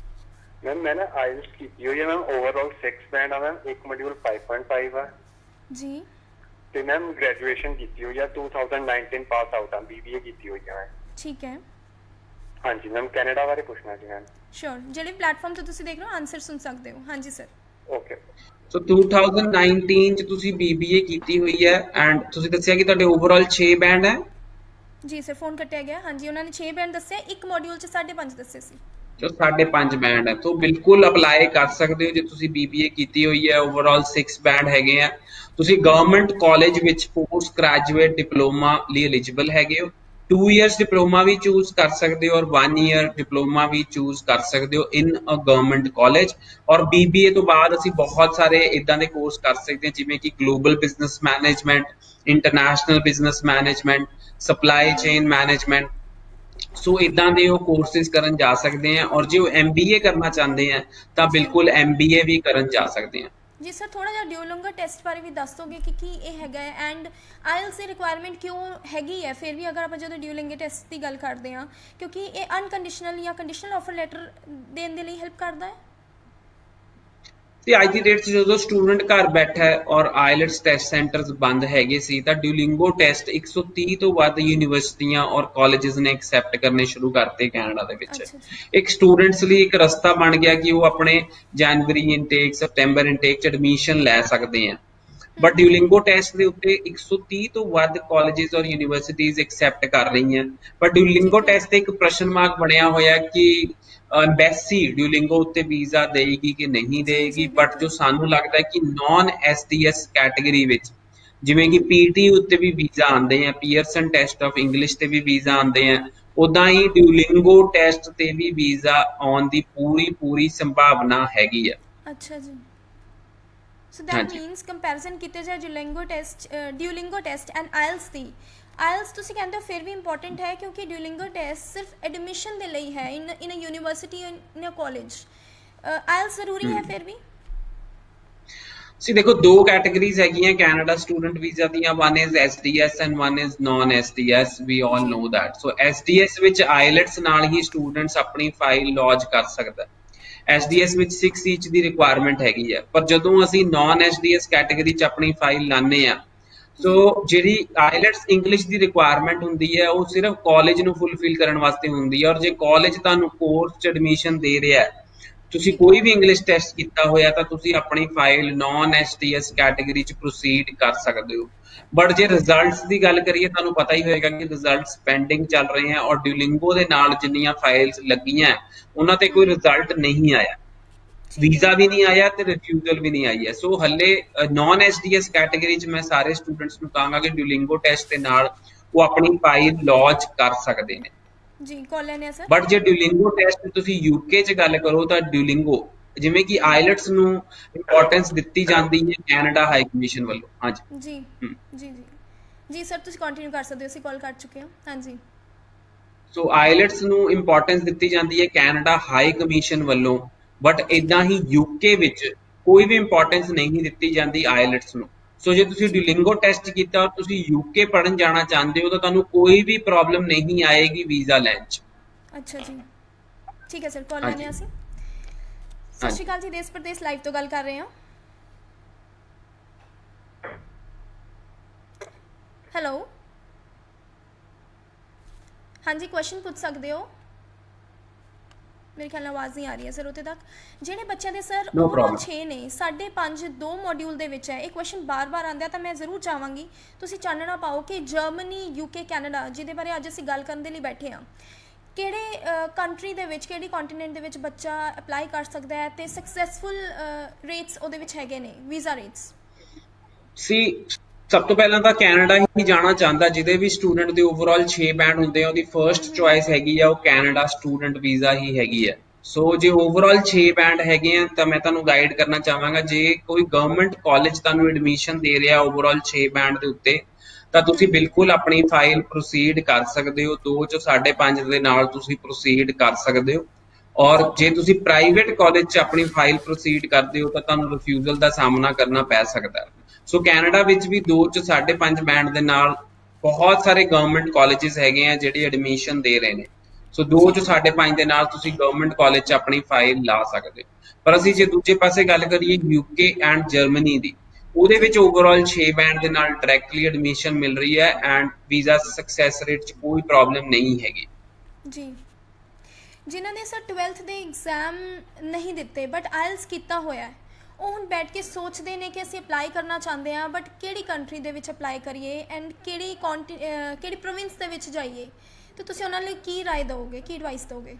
ਮੈਮ ਮੈਂ ਨਾ ਆਈਲਟਸ ਕੀਤੀ ਹੋਈ ਹੈ ਮੈਮ ਓਵਰਆਲ ਸਿਕਸ ਬੈਂਡ ਆ ਮੈਮ ਇੱਕ ਮੋਡਿਊਲ five point five ਆ ਜੀ ਤੇ ਮੈਮ ਗ੍ਰੈਜੂਏਸ਼ਨ ਕੀਤੀ ਹੋਈ ਆ twenty nineteen ਪਾਸ ਆਊਟ ਆ ਬੀਬੀਏ ਕੀਤੀ ਹੋਈ ਆ ਮੈਂ ਠੀਕ ਹੈ ਹਾਂਜੀ ਮੈਮ ਕੈਨੇਡਾ ਬਾਰੇ ਪੁੱਛਣਾ ਸੀ ਮੈਮ ਸ਼ੋਰ ਜਿਹੜੇ ਪਲੇਟਫਾਰਮ ਤੋਂ ਤੁਸੀਂ ਦੇਖ ਰਹੇ ਹੋ ਆਨਸਰ ਸੁਣ ਸਕਦੇ ਹੋ ਹਾਂਜੀ sir okay so twenty nineteen ਚ ਤੁਸੀਂ ਬੀਬੀਏ ਕੀਤੀ ਹੋਈ ਹੈ ਐਂਡ ਤੁਸੀਂ ਦੱਸਿਆ ਕਿ ਤੁਹਾਡੇ ਓਵਰਆਲ six ਬੈਂਡ ਹੈ ਜੀ ਸਰ ਫੋਨ ਕੱਟਿਆ ਗਿਆ ਹਾਂਜੀ ਉਹਨਾਂ ਨੇ six ਬੈਂਡ ਦੱਸਿਆ ਇੱਕ ਮੋਡਿਊਲ ਚ five point five ਦੱਸੇ ਸੀ ਜੋ five ਬੈਂਡ ਹੈ ਤਾਂ ਬਿਲਕੁਲ ਅਪਲਾਈ ਕਰ ਸਕਦੇ ਹੋ ਜੇ ਤੁਸੀਂ ਬੀਬੀਏ ਕੀਤੀ ਹੋਈ ਹੈ ਓਵਰਆਲ six ਬੈਂਡ ਹੈਗੇ ਆ ਤੁਸੀਂ ਗਵਰਨਮੈਂਟ ਕਾਲਜ ਵਿੱਚ ਪੋਸਟ ਗ੍ਰੈਜੂਏਟ ਡਿਪਲੋਮਾ ਲਈ ਐਲੀਜੀਬਲ ਹੈਗੇ ਹੋ two ਇਅਰਸ ਡਿਪਲੋਮਾ ਵੀ ਚੂਜ਼ ਕਰ ਸਕਦੇ ਹੋ ਔਰ one ਈਅਰ ਡਿਪਲੋਮਾ ਵੀ ਚੂਜ਼ ਕਰ ਸਕਦੇ ਹੋ ਇਨ ਅ ਗਵਰਨਮੈਂਟ ਕਾਲਜ ਔਰ ਬੀਬੀਏ ਤੋਂ ਬਾਅਦ ਅਸੀਂ ਬਹੁਤ ਸਾਰੇ ਇਦਾਂ ਦੇ ਕੋਰਸ ਕਰ ਸਕਦੇ ਹਾਂ ਜਿਵੇਂ ਕਿ global business management international business management supply chain management so ਇਦਾਂ ਦੇ ਉਹ ਕੋਰਸਿਸ ਕਰਨ ਜਾ ਸਕਦੇ ਆ ਔਰ ਜੇ ਉਹ ਐਮਬੀਏ ਕਰਨਾ ਚਾਹੁੰਦੇ ਆ ਤਾਂ ਬਿਲਕੁਲ ਐਮਬੀਏ ਵੀ ਕਰਨ ਜਾ ਸਕਦੇ ਆ ਜੀ ਸਰ ਥੋੜਾ ਜਿਹਾ ਡਿਊਲਿੰਗੋ ਟੈਸਟ ਬਾਰੇ ਵੀ ਦੱਸ ਦੋਗੇ ਕਿ ਕੀ ਇਹ ਹੈਗਾ ਹੈ ਐਂਡ ਆਇਲਸ ਦੀ ਰਿਕੁਆਇਰਮੈਂਟ ਕਿਉਂ ਹੈਗੀ ਹੈ ਫਿਰ ਵੀ ਅਗਰ ਆਪਾਂ ਜਦੋਂ ਡਿਊਲਿੰਗੋ ਟੈਸਟ ਦੀ ਗੱਲ ਕਰਦੇ ਹਾਂ ਕਿਉਂਕਿ ਇਹ ਅਨਕੰਡੀਸ਼ਨਲ ਜਾਂ ਕੰਡੀਸ਼ਨਲ ਆਫਰ ਲੈਟਰ ਦੇਣ ਦੇ ਲਈ ਹੈਲਪ ਕਰਦਾ ਹੈ ਤੇ ਅੱਜ ਦੀ ਡੇਟ 'ਚ ਜਦੋਂ ਸਟੂਡੈਂਟ ਘਰ ਬੈਠਾ ਹੈ ਔਰ ਆਈਲੈਟਸ ਟੈਸਟ ਸੈਂਟਰਸ ਬੰਦ ਹੈਗੇ ਸੀ ਤਾਂ Duolingo test one hundred thirty ਤੋਂ ਵੱਧ ਯੂਨੀਵਰਸਿਟੀਆਂ ਔਰ ਕਾਲਜਸ ਨੇ ਐਕਸੈਪਟ ਕਰਨੇ ਸ਼ੁਰੂ ਕਰਤੇ ਕੈਨੇਡਾ ਦੇ ਵਿੱਚ ਇੱਕ ਸਟੂਡੈਂਟਸ ਲਈ ਇੱਕ ਰਸਤਾ ਬਣ ਗਿਆ ਕਿ ਉਹ ਆਪਣੇ ਜਨਵਰੀ ਇਨਟੇਕ ਸਪਟੈਂਬਰ ਇਨਟੇਕ 'ਚ ਐਡਮਿਸ਼ਨ ਲੈ ਸਕਦੇ ਆ ਬਟ ਡਿਊਲਿੰਗੋ ਟੈਸਟ ਦੇ ਉੱਤੇ one hundred thirty ਤੋਂ ਵੱਧ ਕਾਲਜਸ ਔਰ ਯੂਨੀਵਰਸਿਟੀਜ਼ ਐਕਸੈਪਟ ਕਰ ਰਹੀਆਂ ਪਰ ਡਿਊਲਿੰਗੋ ਟੈਸਟ ਤੇ ਇੱਕ ਪ੍ਰਸ਼ਨ ਮਾਰਕ ਬਣਿਆ ਹੋਇਆ ਕਿ ਐਮਬੈਸੀ ਡਿਊਲਿੰਗੋ ਉੱਤੇ ਵੀਜ਼ਾ ਦੇਗੀ ਕਿ ਨਹੀਂ ਦੇਗੀ ਬਟ ਜੋ ਸਾਨੂੰ ਲੱਗਦਾ ਹੈ ਕਿ ਨੌਨ ਐਸਡੀਐਸ ਕੈਟਾਗਰੀ ਵਿੱਚ ਜਿਵੇਂ ਕਿ ਪੀਟੀ ਉੱਤੇ ਵੀ ਵੀਜ਼ਾ ਆਉਂਦੇ ਆ ਪੀਅਰਸਨ ਟੈਸਟ ਆਫ ਇੰਗਲਿਸ਼ ਤੇ ਵੀ ਵੀਜ਼ਾ ਆਉਂਦੇ ਆ ਉਦਾਂ ਹੀ ਡਿਊਲਿੰਗੋ ਟੈਸਟ ਤੇ ਵੀ ਵੀਜ਼ਾ ਆਉਣ ਦੀ ਪੂਰੀ ਪੂਰੀ ਸੰਭਾਵਨਾ ਹੈਗੀ ਆ ਅੱਛਾ ਜੀ ਸੋ ਦੈਟ ਮੀਨਸ ਕੰਪੈਰੀਜ਼ਨ ਕੀਤੇ ਜਾਏ Duolingo test Duolingo test and IELTS ਦੀ ਆਇਲਸ ਤੁਸੀਂ ਕਹਿੰਦੇ ਹੋ ਫਿਰ ਵੀ ਇੰਪੋਰਟੈਂਟ ਹੈ ਕਿਉਂਕਿ ਡਿਊਲਿੰਗੋ ਟੈਸਟ ਸਿਰਫ ਐਡਮਿਸ਼ਨ ਦੇ ਲਈ ਹੈ in in a university in a college IELTS ਜ਼ਰੂਰੀ ਹੈ ਫਿਰ ਵੀ ਸੀ ਦੇਖੋ ਦੋ ਕੈਟਾਗਰੀਜ਼ ਹੈਗੀਆਂ ਕੈਨੇਡਾ ਸਟੂਡੈਂਟ ਵੀਜ਼ਾ ਦੀਆਂ one is S D S and one is non S D S we all know that so S D S ਵਿੱਚ ਆਇਲਟਸ ਨਾਲ ਹੀ ਸਟੂਡੈਂਟਸ ਆਪਣੀ ਫਾਈਲ ਲੌਂਚ ਕਰ ਸਕਦਾ S D S ਵਿੱਚ six each ਦੀ requirement ਹੈਗੀ ਹੈ ਪਰ ਜਦੋਂ ਅਸੀਂ non S D S category 'ਚ ਆਪਣੀ ਫਾਈਲ ਲਾਉਂਦੇ ਆ ਸੋ ਜਿਹੜੀ ਆਇਲਟਸ ਇੰਗਲਿਸ਼ ਦੀ ਰਿਕੁਆਇਰਮੈਂਟ ਹੁੰਦੀ ਹੈ ਉਹ ਸਿਰਫ ਕਾਲਜ ਨੂੰ ਫੁੱਲਫਿਲ ਕਰਨ ਵਾਸਤੇ ਹੁੰਦੀ ਹੈ ਔਰ ਜੇ ਕਾਲਜ ਤੁਹਾਨੂੰ ਕੋਰਸ 'ਚ ਐਡਮਿਸ਼ਨ ਦੇ ਰਿਹਾ ਹੈ ਤੁਸੀਂ ਕੋਈ ਵੀ ਇੰਗਲਿਸ਼ ਟੈਸਟ ਕੀਤਾ ਹੋਇਆ ਤਾਂ ਤੁਸੀਂ ਆਪਣੀ file non S T S category 'ਚ ਪ੍ਰੋਸੀਡ ਕਰ ਸਕਦੇ ਹੋ ਬਟ ਜੇ ਰਿਜ਼ਲਟਸ ਦੀ ਗੱਲ ਕਰੀਏ ਤੁਹਾਨੂੰ ਪਤਾ ਹੀ ਹੋਏਗਾ ਕਿ ਰਿਜ਼ਲਟਸ ਪੈਂਡਿੰਗ ਚੱਲ ਰਹੇ ਆ ਔਰ ਡਿਊਲਿੰਗੋ ਦੇ ਨਾਲ ਜਿੰਨੀਆਂ ਫਾਈਲਸ ਲੱਗੀਆਂ ਉਹਨਾਂ ਤੇ ਕੋਈ ਰਿਜ਼ਲਟ ਨਹੀਂ ਆਇਆ ਵੀਜ਼ਾ ਵੀ ਨਹੀਂ ਆਇਆ ਤੇ ਰਿਫਿਊਜ਼ਲ ਵੀ ਨਹੀਂ ਆਈ ਹੈ ਸੋ ਹੱਲੇ non S D S category 'ਚ ਮੈਂ ਸਾਰੇ ਸਟੂਡੈਂਟਸ ਨੂੰ ਕਹਾਂਗਾ ਕਿ ਡਿਊਲਿੰਗੋ ਟੈਸਟ ਦੇ ਨਾਲ ਉਹ ਆਪਣੀ ਫਾਈਲ ਲੌਂਚ ਕਰ ਸਕਦੇ ਨੇ ਜੀ ਕਾਲ ਲੈਣੇ ਸਰ ਬਟ ਜੇ ਡਿਊਲਿੰਗੋ ਟੈਸਟ ਤੁਸੀਂ ਯੂਕੇ 'ਚ ਗੱਲ ਕਰੋ ਤਾਂ ਡਿਊਲਿੰਗੋ ਜਿਵੇਂ ਕਿ ਆਇਲਟਸ ਨੂੰ ਇੰਪੋਰਟੈਂਸ ਦਿੱਤੀ ਜਾਂਦੀ ਹੈ ਕੈਨੇਡਾ ਹਾਈ ਕਮਿਸ਼ਨ ਵੱਲੋਂ ਹਾਂਜੀ ਜੀ ਜੀ ਜੀ ਜੀ ਸਰ ਤੁਸੀਂ ਕੰਟੀਨਿਊ ਕਰ ਸਕਦੇ ਹੋ ਅਸੀਂ ਕਾਲ ਕਰ ਚੁੱਕੇ ਹਾਂ ਹਾਂਜੀ ਸੋ ਆਈਲੈਟਸ ਨੂੰ ਇੰਪੋਰਟੈਂਸ ਦਿੱਤੀ ਜਾਂਦੀ ਹੈ ਕੈਨੇਡਾ ਹਾਈ ਕਮਿਸ਼ਨ ਵੱਲੋਂ, ਬਟ ਇਦਾਂ ਹੀ ਯੂਕੇ ਵਿੱਚ ਕੋਈ ਵੀ ਇੰਪੋਰਟੈਂਸ ਨਹੀਂ ਦਿੱਤੀ ਜਾਂਦੀ ਆਈਲੈਟਸ ਨੂੰ। ਸੋ ਜੇ ਤੁਸੀਂ ਡੁਲਿੰਗੋ ਟੈਸਟ ਕੀਤਾ ਔਰ ਤੁਸੀਂ ਯੂਕੇ ਪੜ੍ਹਨ ਜਾਣਾ ਚਾਹੁੰਦੇ ਹੋ ਤਾਂ ਤੁਹਾਨੂੰ ਕੋਈ ਵੀ ਪ੍ਰੋਬਲਮ ਨਹੀਂ ਆਏਗੀ ਵੀਜ਼ਾ ਲੈਣ 'ਚ। ਅੱਛਾ ਜੀ, ਠੀਕ ਹੈ ਸਰ। ਕਾਲ ਲੈਣੇ ਅਸੀਂ। ਸਤਿ ਸ਼੍ਰੀ ਅਕਾਲ ਜੀ, ਦੇਸ਼ ਪ੍ਰਦੇਸ਼ ਲਾਈਵ ਤੋਂ ਗੱਲ ਕਰ ਰਹੇ ਹਾਂ। ਹੈਲੋ, ਹਾਂਜੀ ਕੁਐਸਚਨ ਪੁੱਛ ਸਕਦੇ ਹੋ। ਮੇਰੇ ਖਿਆਲ ਨਾਲ ਆਵਾਜ਼ ਨਹੀਂ ਆ ਰਹੀ ਹੈ ਸਰ ਉੱਥੇ ਤੱਕ। ਜਿਹੜੇ ਬੱਚਿਆਂ ਦੇ ਸਰ ਓਵਰਆਲ ਛੇ ਨੇ, ਸਾਢੇ ਪੰਜ ਦੋ ਮੋਡਿਊਲ ਦੇ ਵਿੱਚ ਹੈ, ਇਹ ਕੁਐਸਚਨ ਬਾਰ-ਬਾਰ ਆਉਂਦਾ ਤਾਂ ਮੈਂ ਜ਼ਰੂਰ ਚਾਹਾਂਗੀ ਤੁਸੀਂ ਚਾਨਣਾ ਪਾਓ ਕਿ ਜਰਮਨੀ, ਯੂਕੇ, ਕੈਨੇਡਾ ਜਿਹਦੇ ਬਾਰੇ ਅੱਜ ਅਸੀਂ ਗੱਲ ਕਰਨ ਦੇ ਲਈ ਬੈਠੇ ਹਾਂ, ਕਿਹੜੇ ਕੰਟਰੀ ਦੇ ਵਿੱਚ, ਕਿਹੜੀ ਕੰਟੀਨੈਂਟ ਦੇ ਵਿੱਚ ਬੱਚਾ ਅਪਲਾਈ ਕਰ ਸਕਦਾ ਹੈ ਤੇ ਸਕਸੈਸਫੁਲ ਰੇਟਸ ਉਹਦੇ ਵਿੱਚ ਹੈਗੇ ਨੇ, ਵੀਜ਼ਾ ਰੇਟਸ? ਸੀ ਸਭ ਤੋਂ ਪਹਿਲਾਂ ਤਾਂ ਕੈਨੇਡਾ ਹੀ ਜਾਣਾ ਚਾਹੁੰਦਾ, ਜਿਹਦੇ ਵੀ ਸਟੂਡੈਂਟ ਦੇ ਓਵਰਆਲ ਛੇ ਬੈਂਡ ਹੁੰਦੇ ਆ ਉਹਦੀ ਫਰਸਟ ਚੁਆਇਸ ਹੈਗੀ ਆ ਉਹ ਕੈਨੇਡਾ ਸਟੂਡੈਂਟ ਵੀਜ਼ਾ ਹੀ ਹੈਗੀ ਹੈ। ਸੋ ਜੇ ਓਵਰਆਲ ਛੇ ਬੈਂਡ ਹੈਗੇ ਆ ਤਾਂ ਮੈਂ ਤੁਹਾਨੂੰ ਗਾਈਡ ਕਰਨਾ ਚਾਹਾਂਗਾ, ਜੇ ਕੋਈ ਗਵਰਨਮੈਂਟ ਕਾਲਜ ਤੁਹਾਨੂੰ ਐਡਮਿਸ਼ਨ ਦੇ ਰਿਹਾ ਓਵਰਆਲ ਛੇ ਬੈਂਡ ਦੇ ਉੱਤੇ ਤਾਂ ਤੁਸੀਂ ਬਿਲਕੁਲ ਆਪਣੀ ਫਾਈਲ ਪ੍ਰੋਸੀਡ ਕਰ ਸਕਦੇ ਹੋ। ਦੋ ਚੋਂ ਸਾਢੇ ਪੰਜ ਦੇ ਨਾਲ ਤੁਸੀਂ ਪ੍ਰੋਸੀਡ ਕਰ ਸਕਦੇ ਹੋ। ਔਰ ਜੇ ਤੁਸੀਂ ਪ੍ਰਾਈਵੇਟ ਕਾਲਜ 'ਚ ਆਪਣੀ ਫਾਈਲ ਪ੍ਰੋਸੀਡ ਕਰਦੇ ਹੋ ਤਾਂ ਤੁਹਾਨੂੰ ਰਿਫਿਊਜ਼ਲ ਦਾ ਸਾਹਮਣਾ ਕਰਨਾ ਪੈ ਸਕਦਾ ਹੈ। ਸੋ ਕੈਨੇਡਾ ਵਿੱਚ ਵੀ ਦੋ ਚ ਸਾਢੇ ਪੰਜ ਬੈਂਡ ਦੇ ਨਾਲ ਬਹੁਤ ਸਾਰੇ ਗਵਰਨਮੈਂਟ ਕਾਲਜਿਸ ਹੈਗੇ ਆ ਜਿਹੜੇ ਐਡਮਿਸ਼ਨ ਦੇ ਰਹੇ ਨੇ। ਸੋ ਦੋ ਚ ਸਾਢੇ ਪੰਜ ਦੇ ਨਾਲ ਤੁਸੀਂ ਗਵਰਨਮੈਂਟ ਕਾਲਜ 'ਚ ਆਪਣੀ ਫਾਈਲ ਲਾ ਸਕਦੇ ਹੋ। ਪਰ ਅਸੀਂ ਜੇ ਦੂਜੇ ਪਾਸੇ ਗੱਲ ਕਰੀਏ ਯੂਕੇ ਐਂਡ ਜਰਮਨੀ ਦੀ, ਉਹਦੇ ਵਿੱਚ ਓਵਰਆਲ ਛੇ ਬੈਂਡ ਦੇ ਨਾਲ ਡਾਇਰੈਕਟਲੀ ਐਡਮਿਸ਼ਨ ਮਿਲ ਰਹੀ ਹੈ ਐਂਡ ਵੀਜ਼ਾ ਸਕਸੈਸ ਰੇਟ 'ਚ ਕੋਈ ਪ੍ਰੋਬਲਮ ਨਹੀਂ ਹੈਗੀ ਜੀ। ਜਿਨ੍ਹਾਂ ਨੇ ਸਰ ਟਵੈਲਥ ਦੇ ਐਗਜ਼ਾਮ ਨਹੀਂ ਦਿੱਤੇ ਬਟ ਆਇਲਸ ਕੀਤਾ ਹੋਇਆ ਹੈ, ਉਹ ਹੁਣ ਬੈਠ ਕੇ ਸੋਚਦੇ ਨੇ ਕਿ ਅਸੀਂ ਅਪਲਾਈ ਕਰਨਾ ਚਾਹੁੰਦੇ ਹਾਂ ਬਟ ਕਿਹੜੀ ਕੰਟਰੀ ਦੇ ਵਿੱਚ ਅਪਲਾਈ ਕਰੀਏ ਐਂਡ ਕਿਹੜੀ ਕੌਂਟੀ ਕਿਹੜੀ ਪ੍ਰੋਵਿੰਸ ਦੇ ਵਿੱਚ ਜਾਈਏ, ਤੇ ਤੁਸੀਂ ਉਹਨਾਂ ਲਈ ਕੀ ਰਾਏ ਦਿਓਗੇ, ਕੀ ਐਡਵਾਈਸ ਦਿਓਗੇ?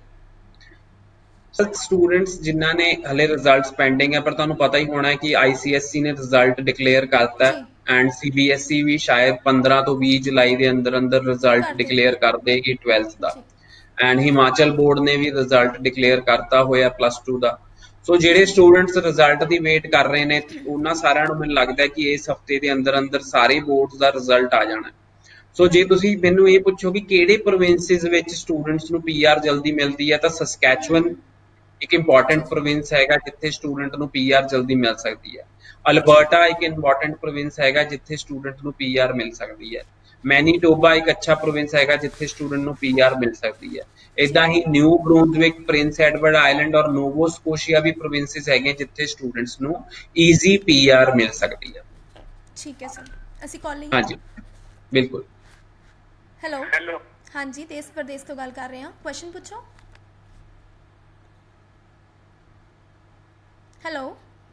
ਸਰ ਸਟੂਡੈਂਟਸ ਜਿਨ੍ਹਾਂ ਨੇ ਹਲੇ ਰਿਜ਼ਲਟਸ ਪੈਂਡਿੰਗ ਹੈ, ਪਰ ਤੁਹਾਨੂੰ ਪਤਾ ਹੀ ਹੋਣਾ ਹੈ ਕਿ ਆਈਸੀਐਸਸੀ ਨੇ ਰਿਜ਼ਲਟ ਡਿਕਲੇਅਰ ਕਰਤਾ ਹੈ ਐਂਡ ਸੀਬੀਐਸਈ ਵੀ ਸ਼ਾਇਦ ਪੰਦਰਾਂ ਤੋਂ ਵੀਹ ਜੁਲਾਈ ਦੇ ਅੰਦਰ ਅੰਦਰ ਰਿਜ਼ਲਟ ਡਿਕਲੇਅਰ ਕਰ ਦੇਗੀ ਟਵੈਲਥ ਦਾ, ਐਂਡ ਹਿਮਾਚਲ ਬੋਰਡ ਨੇ ਵੀ ਰਿਜ਼ਲਟ ਡਿਕਲੇਅਰ ਕਰਤਾ ਹੋਇਆ ਪਲੱਸ ਟੂ ਦਾ। ਸੋ ਜਿਹੜੇ ਸਟੂਡੈਂਟਸ ਰਿਜ਼ਲਟ ਦੀ ਵੇਟ ਕਰ ਰਹੇ ਨੇ ਉਹਨਾਂ ਸਾਰਿਆਂ ਨੂੰ ਮੈਨੂੰ ਲੱਗਦਾ ਕਿ ਇਸ ਹਫਤੇ ਦੇ ਅੰਦਰ ਅੰਦਰ ਸਾਰੇ ਬੋਰਡਸ ਦਾ ਰਿਜ਼ਲਟ ਆ ਜਾਣਾ। ਸੋ ਜੇ ਤੁਸੀਂ ਮੈਨੂੰ ਇਹ ਪੁੱਛੋ ਕਿ ਕਿਹੜੇ ਪ੍ਰੋਵਿੰਸਿਸ ਵਿੱਚ ਸਟੂਡੈਂਟਸ ਨੂੰ ਪੀਆਰ ਜਲਦੀ ਮਿਲਦੀ ਹੈ ਤਾਂ ਸਸਕੈਚੁਅਨ ਇੱਕ ਇੰਪੋਰਟੈਂਟ ਪ੍ਰੋਵਿੰਸ ਹੈਗਾ ਜਿੱਥੇ ਸਟੂਡੈਂਟ ਨੂੰ ਪੀਆਰ ਜਲਦੀ ਮਿਲ ਸਕਦੀ ਹੈ। ਅਲਬਰਟਾ ਇੱਕ ਇੰਪੋਰਟੈਂਟ ਪ੍ਰੋਵਿੰਸ ਹੈਗਾ ਜਿੱਥੇ ਸਟੂਡੈਂਟ ਨੂੰ ਪੀਆਰ ਮਿਲ ਸਕਦੀ ਹੈ। ਮੈਨੀਟੋਬਾ ਇੱਕ ਅੱਛਾ ਪ੍ਰੋਵਿੰਸ ਹੈਗਾ ਜਿੱਥੇ ਸਟੂਡੈਂਟ ਨੂੰ ਪੀਆਰ ਮਿਲ ਸਕਦੀ ਹੈ। ਇਦਾਂ ਹੀ New Brunswick, Prince Edward Island ਔਰ ਨੋਵੋ ਸਕੋਸ਼ੀਆ ਵੀ ਪ੍ਰੋਵਿੰਸਿਸ ਹੈਗੇ ਜਿੱਥੇ ਸਟੂਡੈਂਟਸ ਨੂੰ ਈਜ਼ੀ ਪੀਆਰ ਮਿਲ ਸਕਦੀ ਹੈ। ਠੀਕ ਹੈ ਸਰ, ਅਸੀਂ ਕਾਲ ਲਈ। ਹਾਂਜੀ ਬਿਲਕੁਲ। ਹੈਲੋ ਹੈਲੋ, ਹਾਂਜੀ ਦੇਸ਼ ਪ੍ਰਦੇਸ਼ ਤੋਂ ਗੱਲ ਕਰ ਰਹੇ ਹਾਂ, ਕੁਐਸਚਨ ਪੁੱਛੋ। ਹੈਲੋ,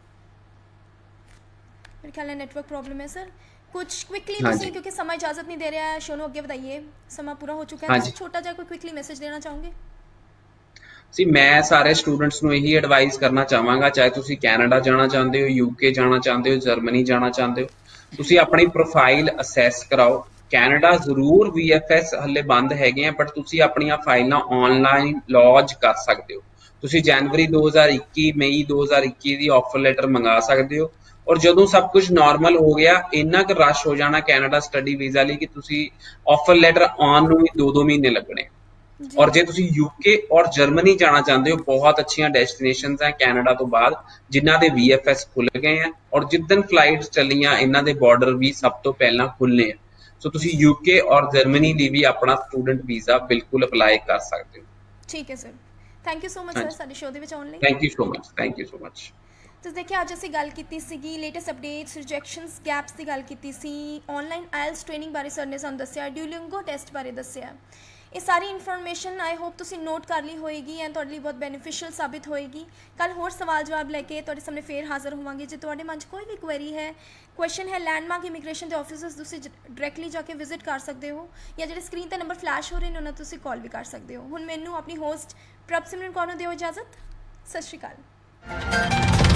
ਮੇਰੇ ਖਿਆਲ ਨਾਲ ਨੈਟਵਰਕ ਪ੍ਰੋਬਲਮ ਹੈ ਸਰ। ਕੁਝ ਕੁਇਕਲੀ ਤੁਸੀਂ, ਕਿਉਂਕਿ ਸਮਾਂ ਇਜਾਜ਼ਤ ਨਹੀਂ ਦੇ ਰਿਹਾ ਹੈ, ਸ਼ੋ ਨੂੰ ਅੱਗੇ ਵਧਾਈਏ, ਸਮਾਂ ਪੂਰਾ ਹੋ ਚੁੱਕਾ ਹੈ, ਤੁਸੀਂ ਛੋਟਾ ਜਿਹਾ ਕੋਈ ਕੁਇਕਲੀ ਮੈਸੇਜ ਦੇਣਾ ਚਾਹੋਗੇ? ਸੀ ਮੈਂ ਸਾਰੇ ਸਟੂਡੈਂਟਸ ਨੂੰ ਇਹੀ ਐਡਵਾਈਸ ਕਰਨਾ ਚਾਹਾਂਗਾ, ਚਾਹੇ ਤੁਸੀਂ ਕੈਨੇਡਾ ਜਾਣਾ ਚਾਹੁੰਦੇ ਹੋ, ਯੂਕੇ ਜਾਣਾ ਚਾਹੁੰਦੇ ਹੋ, ਜਰਮਨੀ ਜਾਣਾ ਚਾਹੁੰਦੇ ਹੋ, ਤੁਸੀਂ ਆਪਣੀ ਪ੍ਰੋਫਾਈਲ ਅਸੈਸ ਕਰਾਓ। ਕੈਨੇਡਾ ਜ਼ਰੂਰ ਵੀਐਫਐਸ ਹਲੇ ਬੰਦ ਹੈਗੇ ਆ ਬਟ ਤੁਸੀਂ ਆਪਣੀਆਂ ਫਾਈਲਾਂ ਆਨਲਾਈਨ ਲੌਜ ਕਰ ਸਕਦੇ ਹੋ। ਤੁਸੀਂ ਜਨਵਰੀ ਦੋ ਹਜ਼ਾਰ ਇੱਕੀ, ਮਈ ਦੋ ਹਜ਼ਾਰ ਇੱਕੀ ਦੀ ਆਫਰ ਲੈਟਰ ਮੰਗਾ ਸਕਦੇ ਹੋ ਔਰ ਜਦੋਂ ਸਭ ਕੁਝ ਨਾਰਮਲ ਹੋ ਗਿਆ ਇੰਨਾ ਕੁ ਰਸ਼ ਹੋ ਜਾਣਾ ਕੈਨੇਡਾ ਸਟੱਡੀ ਵੀਜ਼ਾ ਲਈ ਕਿ ਤੁਸੀਂ ਆਫਰ ਲੈਟਰ ਆਉਣ ਨੂੰ ਵੀ ਦੋ ਦੋ ਮਹੀਨੇ ਲੱਗਣੇ। ਔਰ ਜੇ ਤੁਸੀਂ ਯੂਕੇ ਔਰ ਜਰਮਨੀ ਜਾਣਾ ਚਾਹੁੰਦੇ ਹੋ, ਬਹੁਤ ਅੱਛੀਆਂ ਡੈਸਟੀਨੇਸ਼ਨਸ ਹੈ ਕੈਨੇਡਾ ਤੋਂ ਬਾਅਦ ਜਿਨ੍ਹਾਂ ਦੇ ਵੀਐਫਐਸ ਖੁੱਲ ਗਏ ਆ ਔਰ ਜਿੱਦਣ ਫਲਾਈਟਸ ਚੱਲੀਆਂ ਇਹਨਾਂ ਦੇ ਬਾਰਡਰ ਵੀ ਸਭ ਤੋਂ ਪਹਿਲਾਂ ਖੁੱਲ੍ਹਣੇ ਆ। ਸੋ ਤੁਸੀਂ ਯੂਕੇ ਔਰ ਜਰਮਨੀ ਲਈ ਵੀ ਆਪਣਾ ਸਟੂਡੈਂਟ ਵੀਜ਼ਾ ਬਿਲਕੁਲ ਅਪਲਾਈ ਕਰ ਸਕਦੇ ਹੋ। ਠੀਕ ਹੈ sir, thank you so much sir ਸਾਡੇ ਸ਼ੋਅ ਦੇ ਵਿੱਚ ਆਉਣ ਲਈ। Thank you so much, thank you so much. ਤੁਸੀਂ ਦੇਖਿਆ ਅੱਜ ਅਸੀਂ ਗੱਲ ਕੀਤੀ ਸੀਗੀ ਲੇਟੈਸਟ ਅਪਡੇਟਸ, ਰਿਜੈਕਸ਼ਨਸ, ਗੈਪਸ ਦੀ ਗੱਲ ਕੀਤੀ ਸੀ, ਆਨਲਾਈਨ ਆਇਲਸ ਟ੍ਰੇਨਿੰਗ ਬਾਰੇ ਸਰ ਨੇ ਸਾਨੂੰ ਦੱਸਿਆ, ਡਿਊਲਿੰਗੋ ਟੈਸਟ ਬਾਰੇ ਦੱਸਿਆ। ਇਹ ਸਾਰੀ ਇਨਫੋਰਮੇਸ਼ਨ ਆਈ ਹੋਪ ਤੁਸੀਂ ਨੋਟ ਕਰ ਲਈ ਹੋਏਗੀ ਐਂਡ ਤੁਹਾਡੇ ਲਈ ਬਹੁਤ ਬੈਨੀਫੀਸ਼ੀਅਲ ਸਾਬਿਤ ਹੋਏਗੀ। ਕੱਲ ਹੋਰ ਸਵਾਲ ਜਵਾਬ ਲੈ ਕੇ ਤੁਹਾਡੇ ਸਾਹਮਣੇ ਫੇਰ ਹਾਜ਼ਰ ਹੋਵਾਂਗੇ। ਜੇ ਤੁਹਾਡੇ ਮਨ 'ਚ ਕੋਈ ਵੀ ਕੁਐਰੀ ਹੈ, ਕੁਐਸਚਨ ਹੈ, ਲੈਂਡਮਾਰਕ ਇਮੀਗ੍ਰੇਸ਼ਨ ਦੇ ਆਫਿਸਸ ਤੁਸੀਂ ਡਾਇਰੈਕਟਲੀ ਜਾ ਕੇ ਵਿਜ਼ਿਟ ਕਰ ਸਕਦੇ ਹੋ ਜਾਂ ਜਿਹੜੇ ਸਕਰੀਨ 'ਤੇ ਨੰਬਰ ਫਲੈਸ਼ ਹੋ ਰਹੇ ਨੇ ਉਹਨਾਂ ਤੁਸੀਂ ਕਾਲ ਵੀ ਕਰ ਸਕਦੇ ਹੋ। ਹੁਣ ਮੈਨੂੰ ਆਪਣੀ ਹੋਸਟ ਪ੍ਰਭ ਸਿਮਰਨ ਕੌਰ ਨੂੰ ਦਿਓ ਇਜਾਜ਼ਤ। ਸਤਿ ਸ਼੍ਰੀ ਅਕਾਲ।